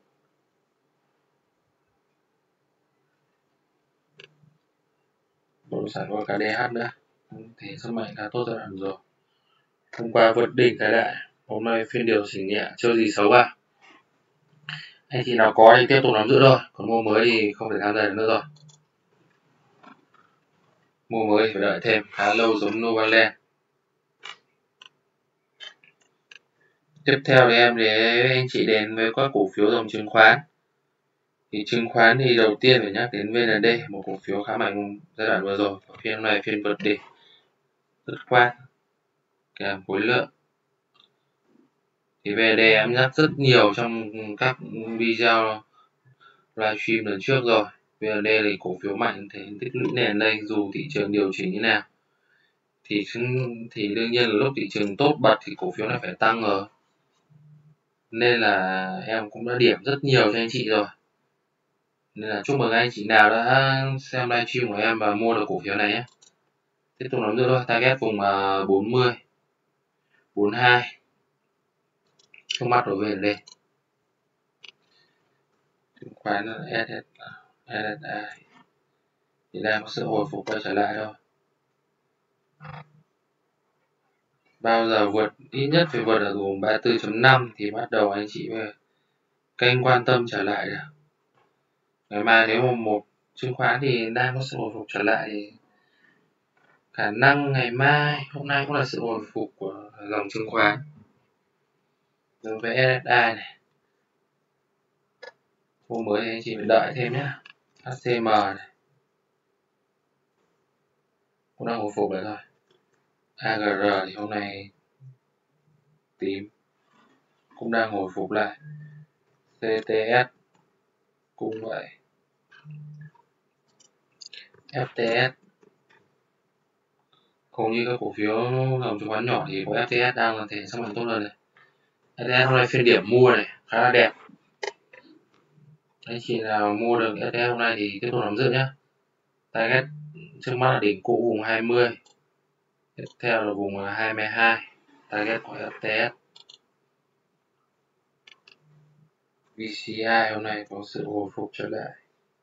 Bất động sản có cả đê hát nữa, thì sức mạnh khá tốt giai đoạn rồi. Hôm qua vượt đỉnh cái lại, hôm nay phiên điều chỉnh nhẹ, chưa gì xấu cả. Anh chị nào có thì tiếp tục nắm giữ thôi, còn mua mới thì không thể tham gia được nữa rồi. Mua mới phải đợi thêm khá lâu giống Novaland. Tiếp theo thì em để anh chị đến với các cổ phiếu dòng chứng khoán. Thì chứng khoán thì đầu tiên phải nhắc đến vê en đê, một cổ phiếu khá mạnh giai đoạn vừa rồi. Phiên này phiên vượt đỉnh rất khoát, kèm khối lượng. Thì vê en đê em nhắc rất nhiều trong các video livestream lần trước rồi. vê en đê là cổ phiếu mạnh, thế tích lũy nền đây, dù thị trường điều chỉnh như nào thì thì đương nhiên là lúc thị trường tốt bật thì cổ phiếu này phải tăng rồi, nên là em cũng đã điểm rất nhiều cho anh chị rồi. Nên là chúc mừng anh chị nào đã xem livestream của em và mua được cổ phiếu này nhé. Tiếp tục nắm giữ thôi, target vùng bốn mươi, bốn mươi hai, không bắt đổi về lên. Chứng khoán ét ét i thì đang có sự hồi phục quay trở lại thôi. Bao giờ vượt ít nhất phải vượt ở vùng ba mươi tư chấm năm thì bắt đầu anh chị về kênh quan tâm trở lại được. Ngày mai nếu mà một chứng khoán thì đang có sự hồi phục trở lại thì khả năng ngày mai, hôm nay cũng là sự hồi phục của dòng chứng khoán. Đối với ét ét i này, mua mới thì anh chị phải đợi thêm nhé. hát xê em này cũng đang hồi phục lại thôi. a giê rờ thì hôm nay tím cũng đang hồi phục lại. xê tê ét cũng vậy. ép tê ét, cũng như các cổ phiếu dòng chứng khoán nhỏ thì có ép tê ét đang là thể sang mạnh tốt hơn này. ép tê ét hôm nay phiên điểm mua này khá là đẹp. Anh chị nào mua được ép tê ét hôm nay thì tiếp tục nắm giữ nhé. Target trước mắt là đỉnh cũ vùng hai mươi, tiếp theo là vùng hai mươi hai, target của ép tê ét. vê xê i hôm nay có sự hồi phục trở lại.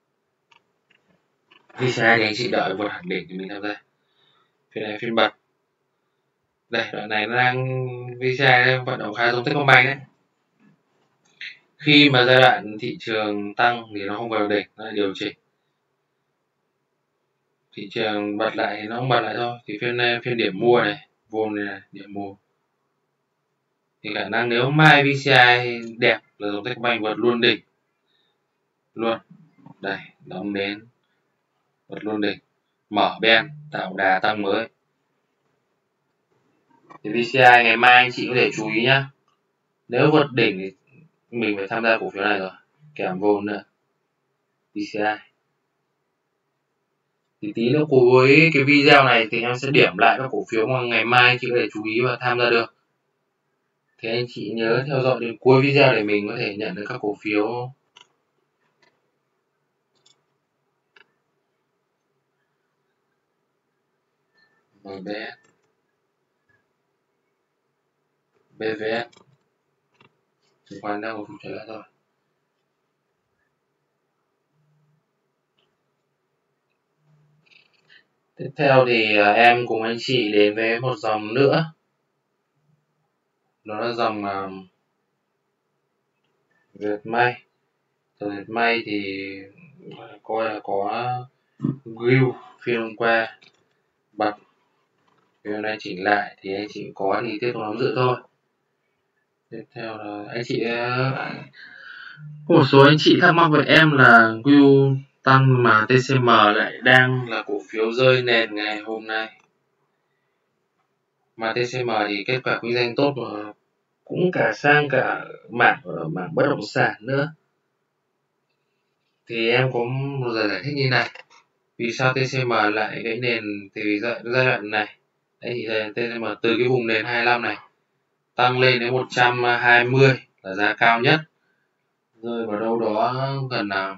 vê xê i thì anh chị đợi vượt hẳn đỉnh thì mình tham gia. Phiên này phiên bật. Đây, đoạn này nó đang vê xê i đang vận động khá giống Techcombank đấy. Khi mà giai đoạn thị trường tăng thì nó không vào đỉnh, nó lại điều chỉnh. Thị trường bật lại thì nó không bật lại thôi. Thì phiên này phiên điểm mua này, vùng này, này điểm mua. Thì khả năng nếu mai vê xê i đẹp là giống Techcombank vượt luôn đỉnh luôn. Đây, đóng đến vượt luôn đỉnh, mở ben tạo đà tăng mới. Thì vê xê i ngày mai anh chị có thể chú ý nhá. Nếu vượt đỉnh thì mình phải tham gia cổ phiếu này rồi, kèm vốn nữa. vê xê i thì tí nữa cuối cái video này thì em sẽ điểm lại các cổ phiếu mà ngày mai anh chị có thể chú ý và tham gia được. Thì anh chị nhớ theo dõi đến cuối video để mình có thể nhận được các cổ phiếu em bê ét, bê vê ét, chứng khoán đang hồi phục trở lại rồi. Tiếp theo thì em cùng anh chị đến với một dòng nữa, đó là dòng uh, Việt May. Dòng Việt May thì coi là có Grill phiên hôm qua bật, phiên hôm nay chỉnh lại thì anh chị có thì tiếp tục nắm giữ thôi. Tiếp theo là anh chị một số anh chị thắc mắc với em là Grill tăng mà tê xê em lại đang là cổ phiếu rơi nền ngày hôm nay. Mà tê xê em thì kết quả kinh doanh tốt mà cũng cả sang cả mảng ở mảng bất động sản nữa. Thì em có một giải giải thích như này. Vì sao tê xê em lại gãy nền thì giai, giai đoạn này. Đấy thì tê xê em từ cái vùng nền hai mươi lăm này tăng lên đến một trăm hai mươi là giá cao nhất, rơi vào đâu đó gần là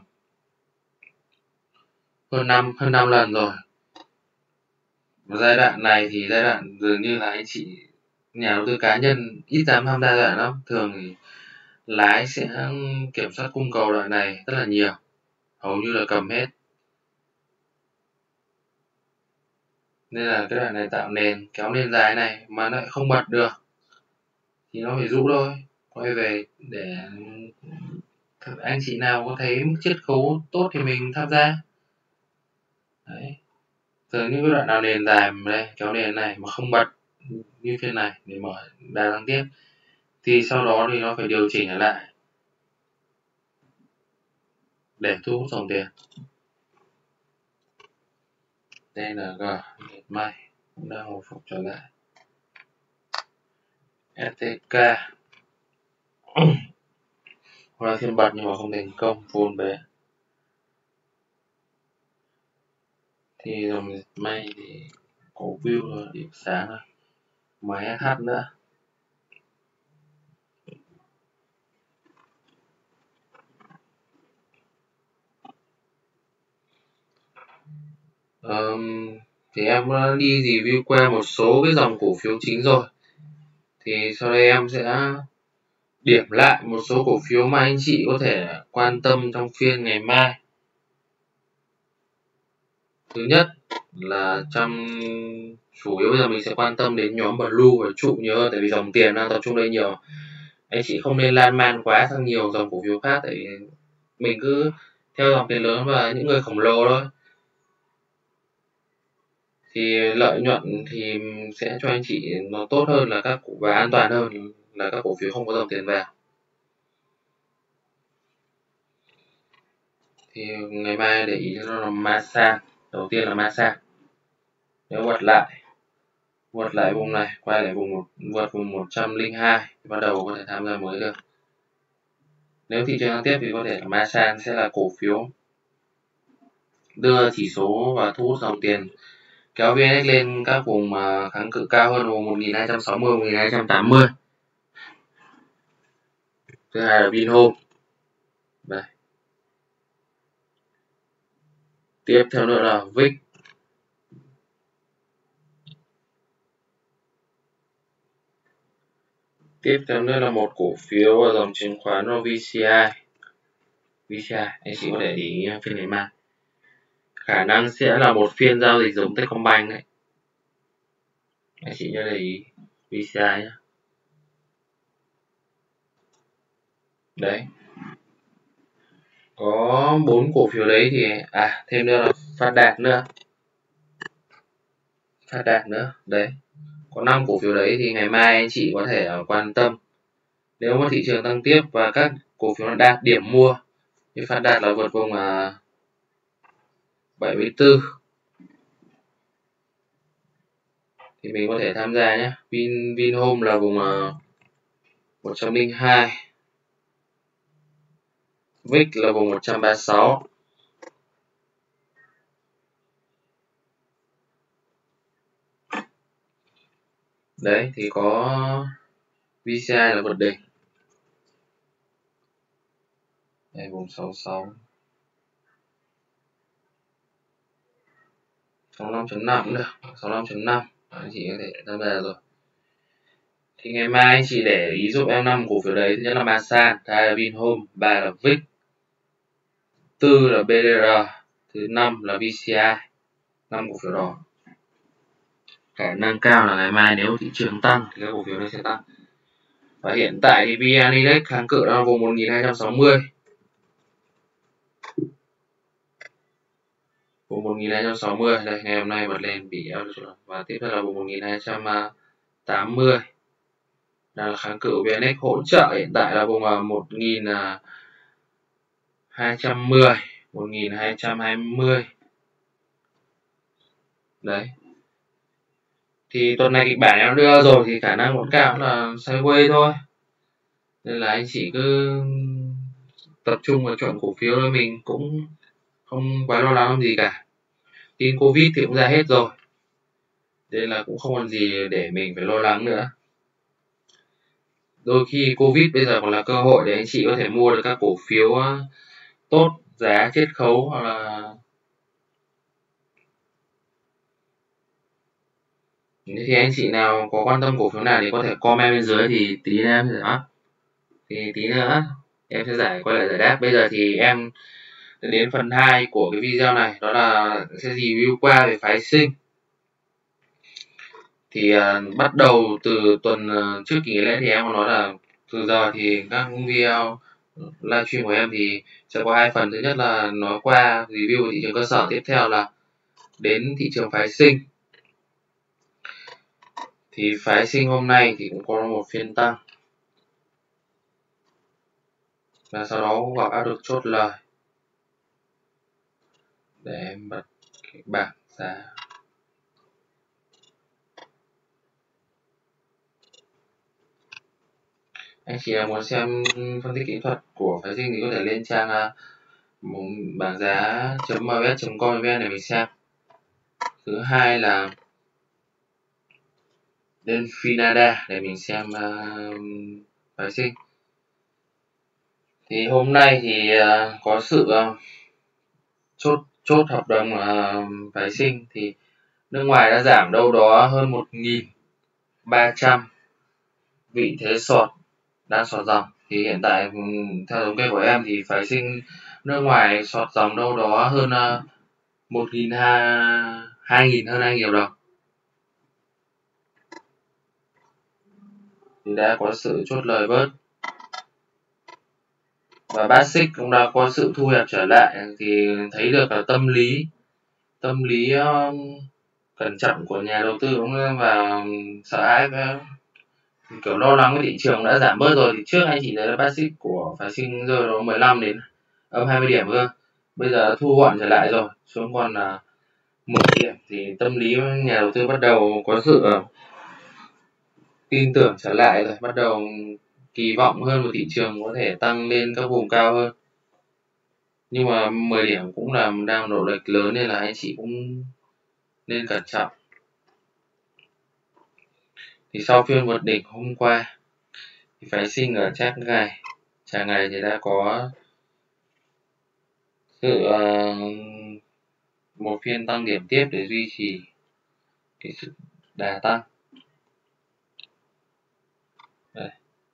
hơn năm hơn năm lần rồi. Và giai đoạn này thì giai đoạn dường như là anh chị nhà đầu tư cá nhân ít dám tham gia giai đoạn lắm. Thường thì lái sẽ kiểm soát cung cầu đoạn này rất là nhiều, hầu như là cầm hết. Nên là cái đoạn này tạo nền kéo nền dài này mà lại không bật được thì nó phải rũ thôi, quay về để anh chị nào có thấy mức chiết khấu tốt thì mình tham gia. Đấy. Thường những cái đoạn nào nền dài mà đây kéo nền này mà không bật như phiên này để mở đà tăng tiếp thì sau đó thì nó phải điều chỉnh trở lại để thu hút dòng tiền. Đây là G, Nhật May cũng đang hồi phục trở lại. ét tê ca hôm nay phiên bật nhưng mà không thành công, vôn về. Thì dòng Nhật May thì cổ view rồi, điểm sáng rồi, máy ét hát nữa. Um, thì em đã đi review qua một số cái dòng cổ phiếu chính rồi, thì sau đây em sẽ điểm lại một số cổ phiếu mà anh chị có thể quan tâm trong phiên ngày mai. Thứ nhất là trong chủ yếu bây giờ mình sẽ quan tâm đến nhóm Blue và trụ nhớ, tại vì dòng tiền đang tập trung đây nhiều. Anh chị không nên lan man quá sang nhiều dòng cổ phiếu khác, tại vì mình cứ theo dòng tiền lớn và những người khổng lồ thôi. Thì lợi nhuận thì sẽ cho anh chị nó tốt hơn là các cổ và an toàn hơn là các cổ phiếu không có dòng tiền vào. Thì ngày mai để ý cho nó là Masan. Đầu tiên là Masan. Nếu vượt lại vượt lại vùng này, quay lại vùng một vượt vùng một trăm lẻ hai thì bắt đầu có thể tham gia mới được. Nếu thị trường tăng tiếp thì có thể là Masan sẽ là cổ phiếu đưa chỉ số và thu hút dòng tiền, kéo vê en ích lên các vùng mà kháng cự cao hơn vùng một nghìn hai trăm sáu mươi, một nghìn hai trăm tám mươi. Thứ hai là Vinhome. Đây. Tiếp theo nữa là vê i xê. Tiếp theo nữa là một cổ phiếu ở dòng chứng khoán là vê xê i. vê xê i, anh chị có thể để ý phiên ngày mai. Khả năng sẽ là một phiên giao dịch giống Techcombank đấy. Anh chị nhớ để ý vê xê i nhé. Đấy. Có bốn cổ phiếu đấy thì à thêm nữa là Phát Đạt nữa. Phát Đạt nữa. Đấy. Có năm cổ phiếu đấy thì ngày mai anh chị có thể quan tâm. Nếu mà thị trường tăng tiếp và các cổ phiếu đạt điểm mua như Phát Đạt là vượt vùng à, bảy mươi tư thì mình có thể tham gia nhé. Vin Vinhome là vùng à, một trăm lẻ hai, vê i xê là vùng một trăm ba mươi sáu. Đấy thì có vê xê i là vượt đỉnh. Đây vùng sáu mươi sáu. sáu mươi lăm chấm năm cũng được, sáu mươi lăm chấm năm anh chị có thể tham gia rồi. Thì ngày mai anh chị để ý giúp em năm cổ phiếu đấy. Thứ nhất là Masan, thứ hai là Vinhome, ba là vê i xê, tư là bê đê rờ, thứ năm là vê xê i. Năm cổ phiếu đó khả năng cao là ngày mai nếu thị trường tăng thì các cổ phiếu này sẽ tăng. Và hiện tại thì vê en Index kháng cự đang vùng một nghìn hai trăm sáu mươi. Vùng một nghìn hai trăm sáu mươi đây, ngày hôm nay bật lên bị eo và tiếp theo là vùng một nghìn hai trăm tám mươi. Đây là kháng cự vê en Index, hỗ trợ hiện tại là vùng một nghìn hai trăm mười, một nghìn hai trăm hai mươi. Đấy. Thì tuần này kịch bản em đưa rồi thì khả năng vẫn cao là sideways thôi. Nên là anh chị cứ tập trung vào chọn cổ phiếu thôi, mình cũng không quá lo lắng gì cả. Tin Covid thì cũng ra hết rồi, nên là cũng không còn gì để mình phải lo lắng nữa. Đôi khi Covid bây giờ còn là cơ hội để anh chị có thể mua được các cổ phiếu tốt, giá chiết khấu, hoặc là thì anh chị nào có quan tâm cổ phiếu nào thì có thể comment bên dưới, thì tí nữa em sẽ giải đáp. Thì tí nữa em sẽ giải quay lại giải đáp. Bây giờ thì em đến phần hai của cái video này, đó là sẽ review qua về phái sinh. Thì uh, bắt đầu từ tuần uh, trước kỳ nghỉ lễ thì em có nói là từ giờ thì các video livestream của em thì sẽ có hai phần. Thứ nhất là nói qua review thị trường cơ sở, tiếp theo là đến thị trường phái sinh. Thì phái sinh hôm nay thì cũng có một phiên tăng, và sau đó cũng gặp áp lực chốt lời. Để em bật cái bảng ra. Anh chị nào muốn xem phân tích kỹ thuật của phái sinh thì có thể lên trang uh, bảng giá chấm m s chấm com để mình xem. Thứ hai là lên Finada để mình xem uh, phái sinh. Thì hôm nay thì uh, có sự uh, chốt chốt hợp đồng uh, phái sinh, thì nước ngoài đã giảm đâu đó hơn một nghìn ba trăm vị thế sọt đang sọt dòng. Thì hiện tại theo thống kê của em thì phái sinh nước ngoài sọt dòng đâu đó hơn uh, một nghìn hai nghìn hơn hai nghìn đồng. Thì đã có sự chốt lời bớt, và Basic cũng đã có sự thu hẹp trở lại. Thì thấy được là tâm lý tâm lý um, cẩn trọng của nhà đầu tư cũng và sợ hãi, kiểu lo lắng với thị trường đã giảm bớt rồi. Thì trước anh chỉ thấy là Basic của phái sinh rơi đó mười lăm đến âm hai mươi điểm cơ, bây giờ thu gọn trở lại rồi, xuống còn là mười điểm. Thì tâm lý nhà đầu tư bắt đầu có sự tin tưởng trở lại rồi, bắt đầu kỳ vọng hơn vào thị trường có thể tăng lên các vùng cao hơn. Nhưng mà mười điểm cũng là đang độ lệch lớn, nên là anh chị cũng nên cẩn trọng. Thì sau phiên vượt đỉnh hôm qua thì phái sinh ở chart ngày trà ngày thì đã có sự uh, một phiên tăng điểm tiếp để duy trì cái sự đà tăng. Đây.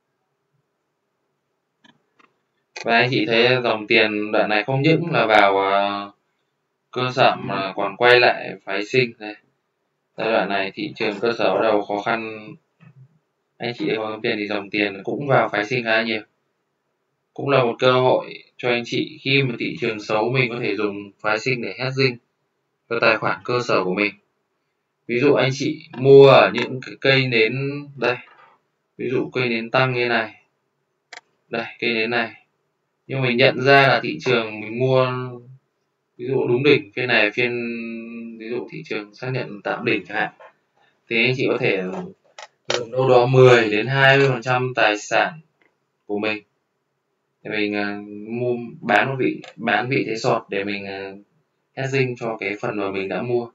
Và anh chị thấy dòng tiền đoạn này không những là vào uh, cơ sở mà còn quay lại phái sinh này. Giai đoạn này thị trường cơ sở bắt đầu khó khăn, anh chị có dòng tiền thì dòng tiền cũng vào phái sinh khá nhiều, cũng là một cơ hội cho anh chị khi mà thị trường xấu mình có thể dùng phái sinh để hedging vào tài khoản cơ sở của mình. Ví dụ anh chị mua ở những cái cây nến đây, ví dụ cây nến tăng như này, đây cây nến này, nhưng mình nhận ra là thị trường mình mua ví dụ đúng đỉnh, phiên này phiên ví dụ thị trường xác nhận tạm đỉnh chẳng hạn, thì anh chị có thể dùng đâu đó mười đến hai mươi phần trăm tài sản của mình để mình uh, mua bán một vị bán vị thế sọt để mình uh, hedging cho cái phần mà mình đã mua.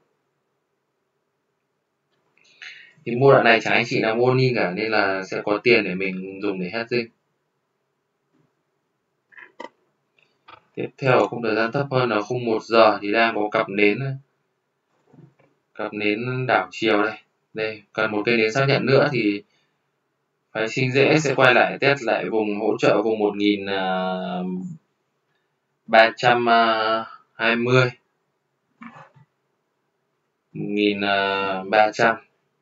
Thì mua đoạn này chẳng anh chị nào mua ni cả, nên là sẽ có tiền để mình dùng để hedging. Tiếp theo khung thời gian thấp hơn là khung một giờ thì đang có cặp nến cặp nến đảo chiều đây. Đây, cần một cây nến xác nhận nữa thì phái sinh dễ sẽ quay lại test lại vùng hỗ trợ vùng một nghìn ba trăm hai mươi, một nghìn ba trăm.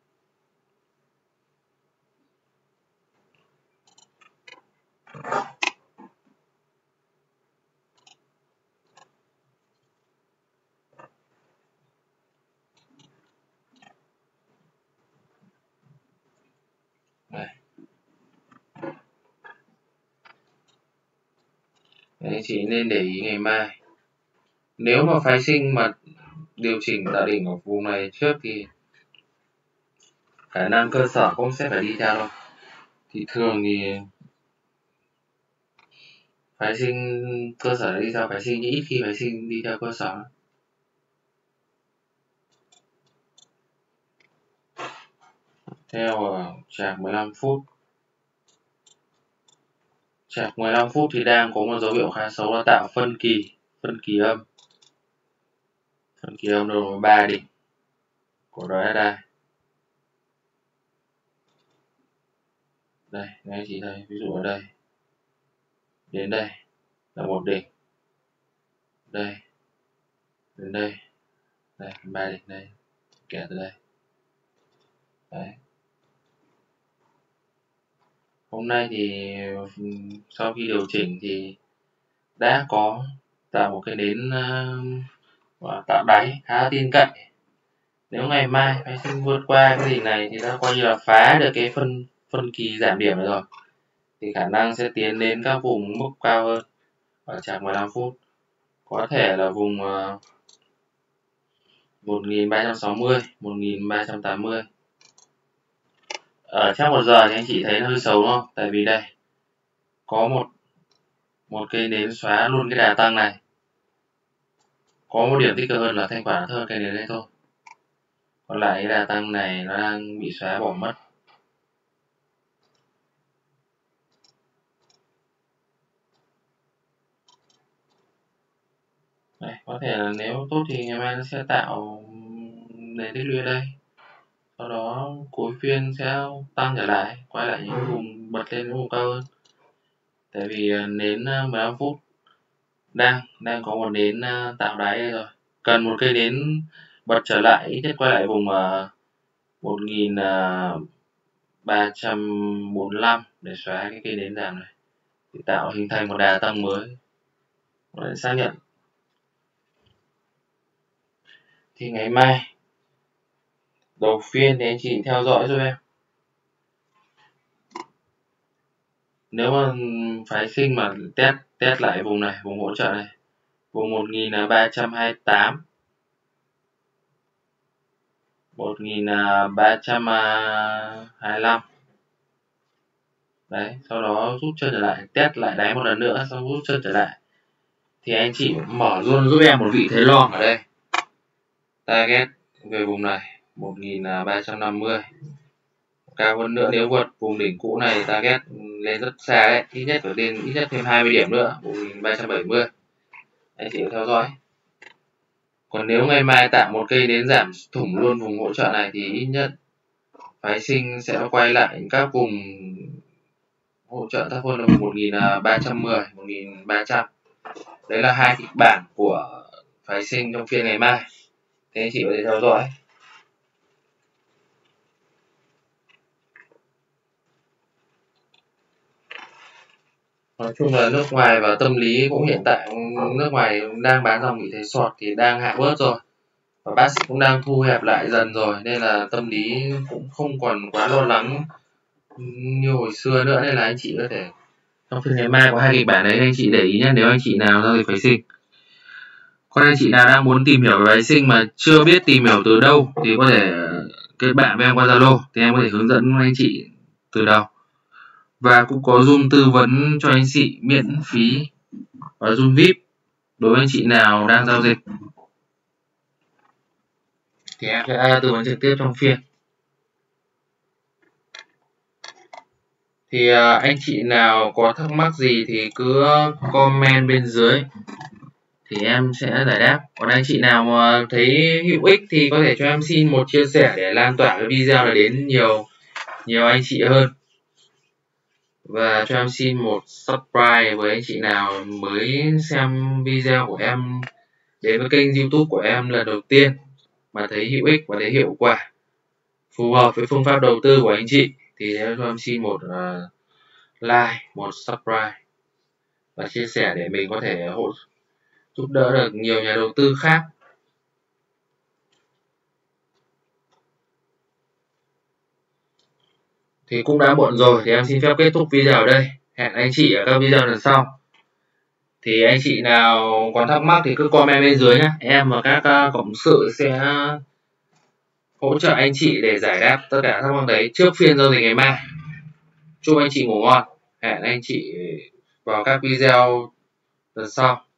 Đây. Đấy, chị nên để ý ngày mai. Nếu mà phái sinh mà điều chỉnh tạo đỉnh ở vùng này trước thì khả năng cơ sở cũng sẽ phải đi theo thôi. Thì thường thì phái sinh cơ sở đi theo phái sinh, ít khi phái sinh đi theo cơ sở. Theo chạc mười lăm phút. Chạc mười lăm phút thì đang có một dấu hiệu khá xấu là tạo phân kỳ, phân kỳ âm. Phân kỳ âm đầu ba đỉnh của đói ét đê. Đây, ngay chị thấy, ví dụ ở đây. Đến đây là một đỉnh. Đây. Đến đây. Đây, ba đỉnh đây. Kẻ từ đây. Đấy. Hôm nay thì sau khi điều chỉnh thì đã có tạo một cái nến uh, tạo đáy khá tin cậy. Nếu ngày mai phái sinh vượt qua cái đỉnh này thì đã coi như là phá được cái phân phân kỳ giảm điểm này rồi, thì khả năng sẽ tiến đến các vùng mức cao hơn ở chạc mười lăm phút, có thể là vùng uh, một nghìn ba trăm sáu mươi, một nghìn ba trăm tám mươi. Ở trong một giờ thì anh chị thấy nó hơi xấu đúng không? Tại vì đây có một một cây nến xóa luôn cái đà tăng này. Có một điểm tích cực hơn là thanh khoản hơn cây nến này thôi. Còn lại cái đà tăng này nó đang bị xóa bỏ mất. Đây, có thể là nếu tốt thì ngày mai nó sẽ tạo nền tích lũy ở đây. Sau đó cuối phiên sẽ tăng trở lại, quay lại những vùng bật lên những vùng cao hơn. Tại vì nến mười lăm phút đang đang có một nến tạo đáy đây rồi. Cần một cây nến bật trở lại, ít nhất quay lại vùng uh, một nghìn ba trăm bốn mươi lăm để xóa cái cây nến giảm này, để tạo hình thành một đà tăng mới. Để xác nhận thì ngày mai đầu phiên thì anh chị theo dõi giúp em. Nếu mà phái sinh mà test test lại vùng này, vùng hỗ trợ này, vùng một nghìn ba trăm hai mươi tám, một nghìn ba trăm hai mươi lăm. Đấy, sau đó rút chân trở lại, test lại đáy một lần nữa, sau rút chân trở lại, thì anh chị mở luôn giúp em một vị thế long ở đây. Target về vùng này một nghìn ba trăm năm mươi. Cao hơn nữa, nếu vượt vùng đỉnh cũ này target lên rất xa đấy, ít nhất phải lên ít nhất thêm hai mươi điểm nữa, một nghìn ba trăm bảy mươi. Anh chị theo dõi. Còn nếu ngày mai tạo một cây nến giảm thủng luôn vùng hỗ trợ này thì ít nhất phái sinh sẽ quay lại các vùng hỗ trợ thấp hơn là một nghìn ba trăm mười, một nghìn ba trăm. Đấy là hai kịch bản của phái sinh trong phiên ngày mai. Thế anh chị có thể theo dõi. Nói chung là nước ngoài và tâm lý cũng hiện tại nước ngoài đang bán dòng vị thế short thì đang hạ bớt rồi, và bát cũng đang thu hẹp lại dần rồi, nên là tâm lý cũng không còn quá lo lắng như hồi xưa nữa, nên là anh chị có thể trong phiên ngày mai có hai kịch bản đấy, anh chị để ý nhé. Nếu anh chị nào giao dịch phái sinh, còn anh chị nào đang muốn tìm hiểu về phái sinh mà chưa biết tìm hiểu từ đâu thì có thể kết bạn với em qua Zalo, thì em có thể hướng dẫn anh chị từ đầu, và cũng có Zoom tư vấn cho anh chị miễn phí và Zoom vi ai pi đối với anh chị nào đang giao dịch thì em sẽ tư vấn trực tiếp trong phiên. Thì anh chị nào có thắc mắc gì thì cứ comment bên dưới thì em sẽ giải đáp. Còn anh chị nào mà thấy hữu ích thì có thể cho em xin một chia sẻ để lan tỏa cái video này đến nhiều nhiều anh chị hơn, và cho em xin một subscribe với anh chị nào mới xem video của em đến với kênh YouTube của em lần đầu tiên mà thấy hữu ích và thấy hiệu quả, phù hợp với phương pháp đầu tư của anh chị, thì cho em xin một uh, like, một subscribe và chia sẻ để mình có thể hỗ giúp đỡ được nhiều nhà đầu tư khác. Thì cũng đã muộn rồi, thì em xin phép kết thúc video ở đây. Hẹn anh chị ở các video lần sau. Thì anh chị nào còn thắc mắc thì cứ comment bên dưới nhé. Em và các cộng sự sẽ hỗ trợ anh chị để giải đáp tất cả thắc mắc đấy trước phiên giao dịch ngày mai. Chúc anh chị ngủ ngon. Hẹn anh chị vào các video lần sau.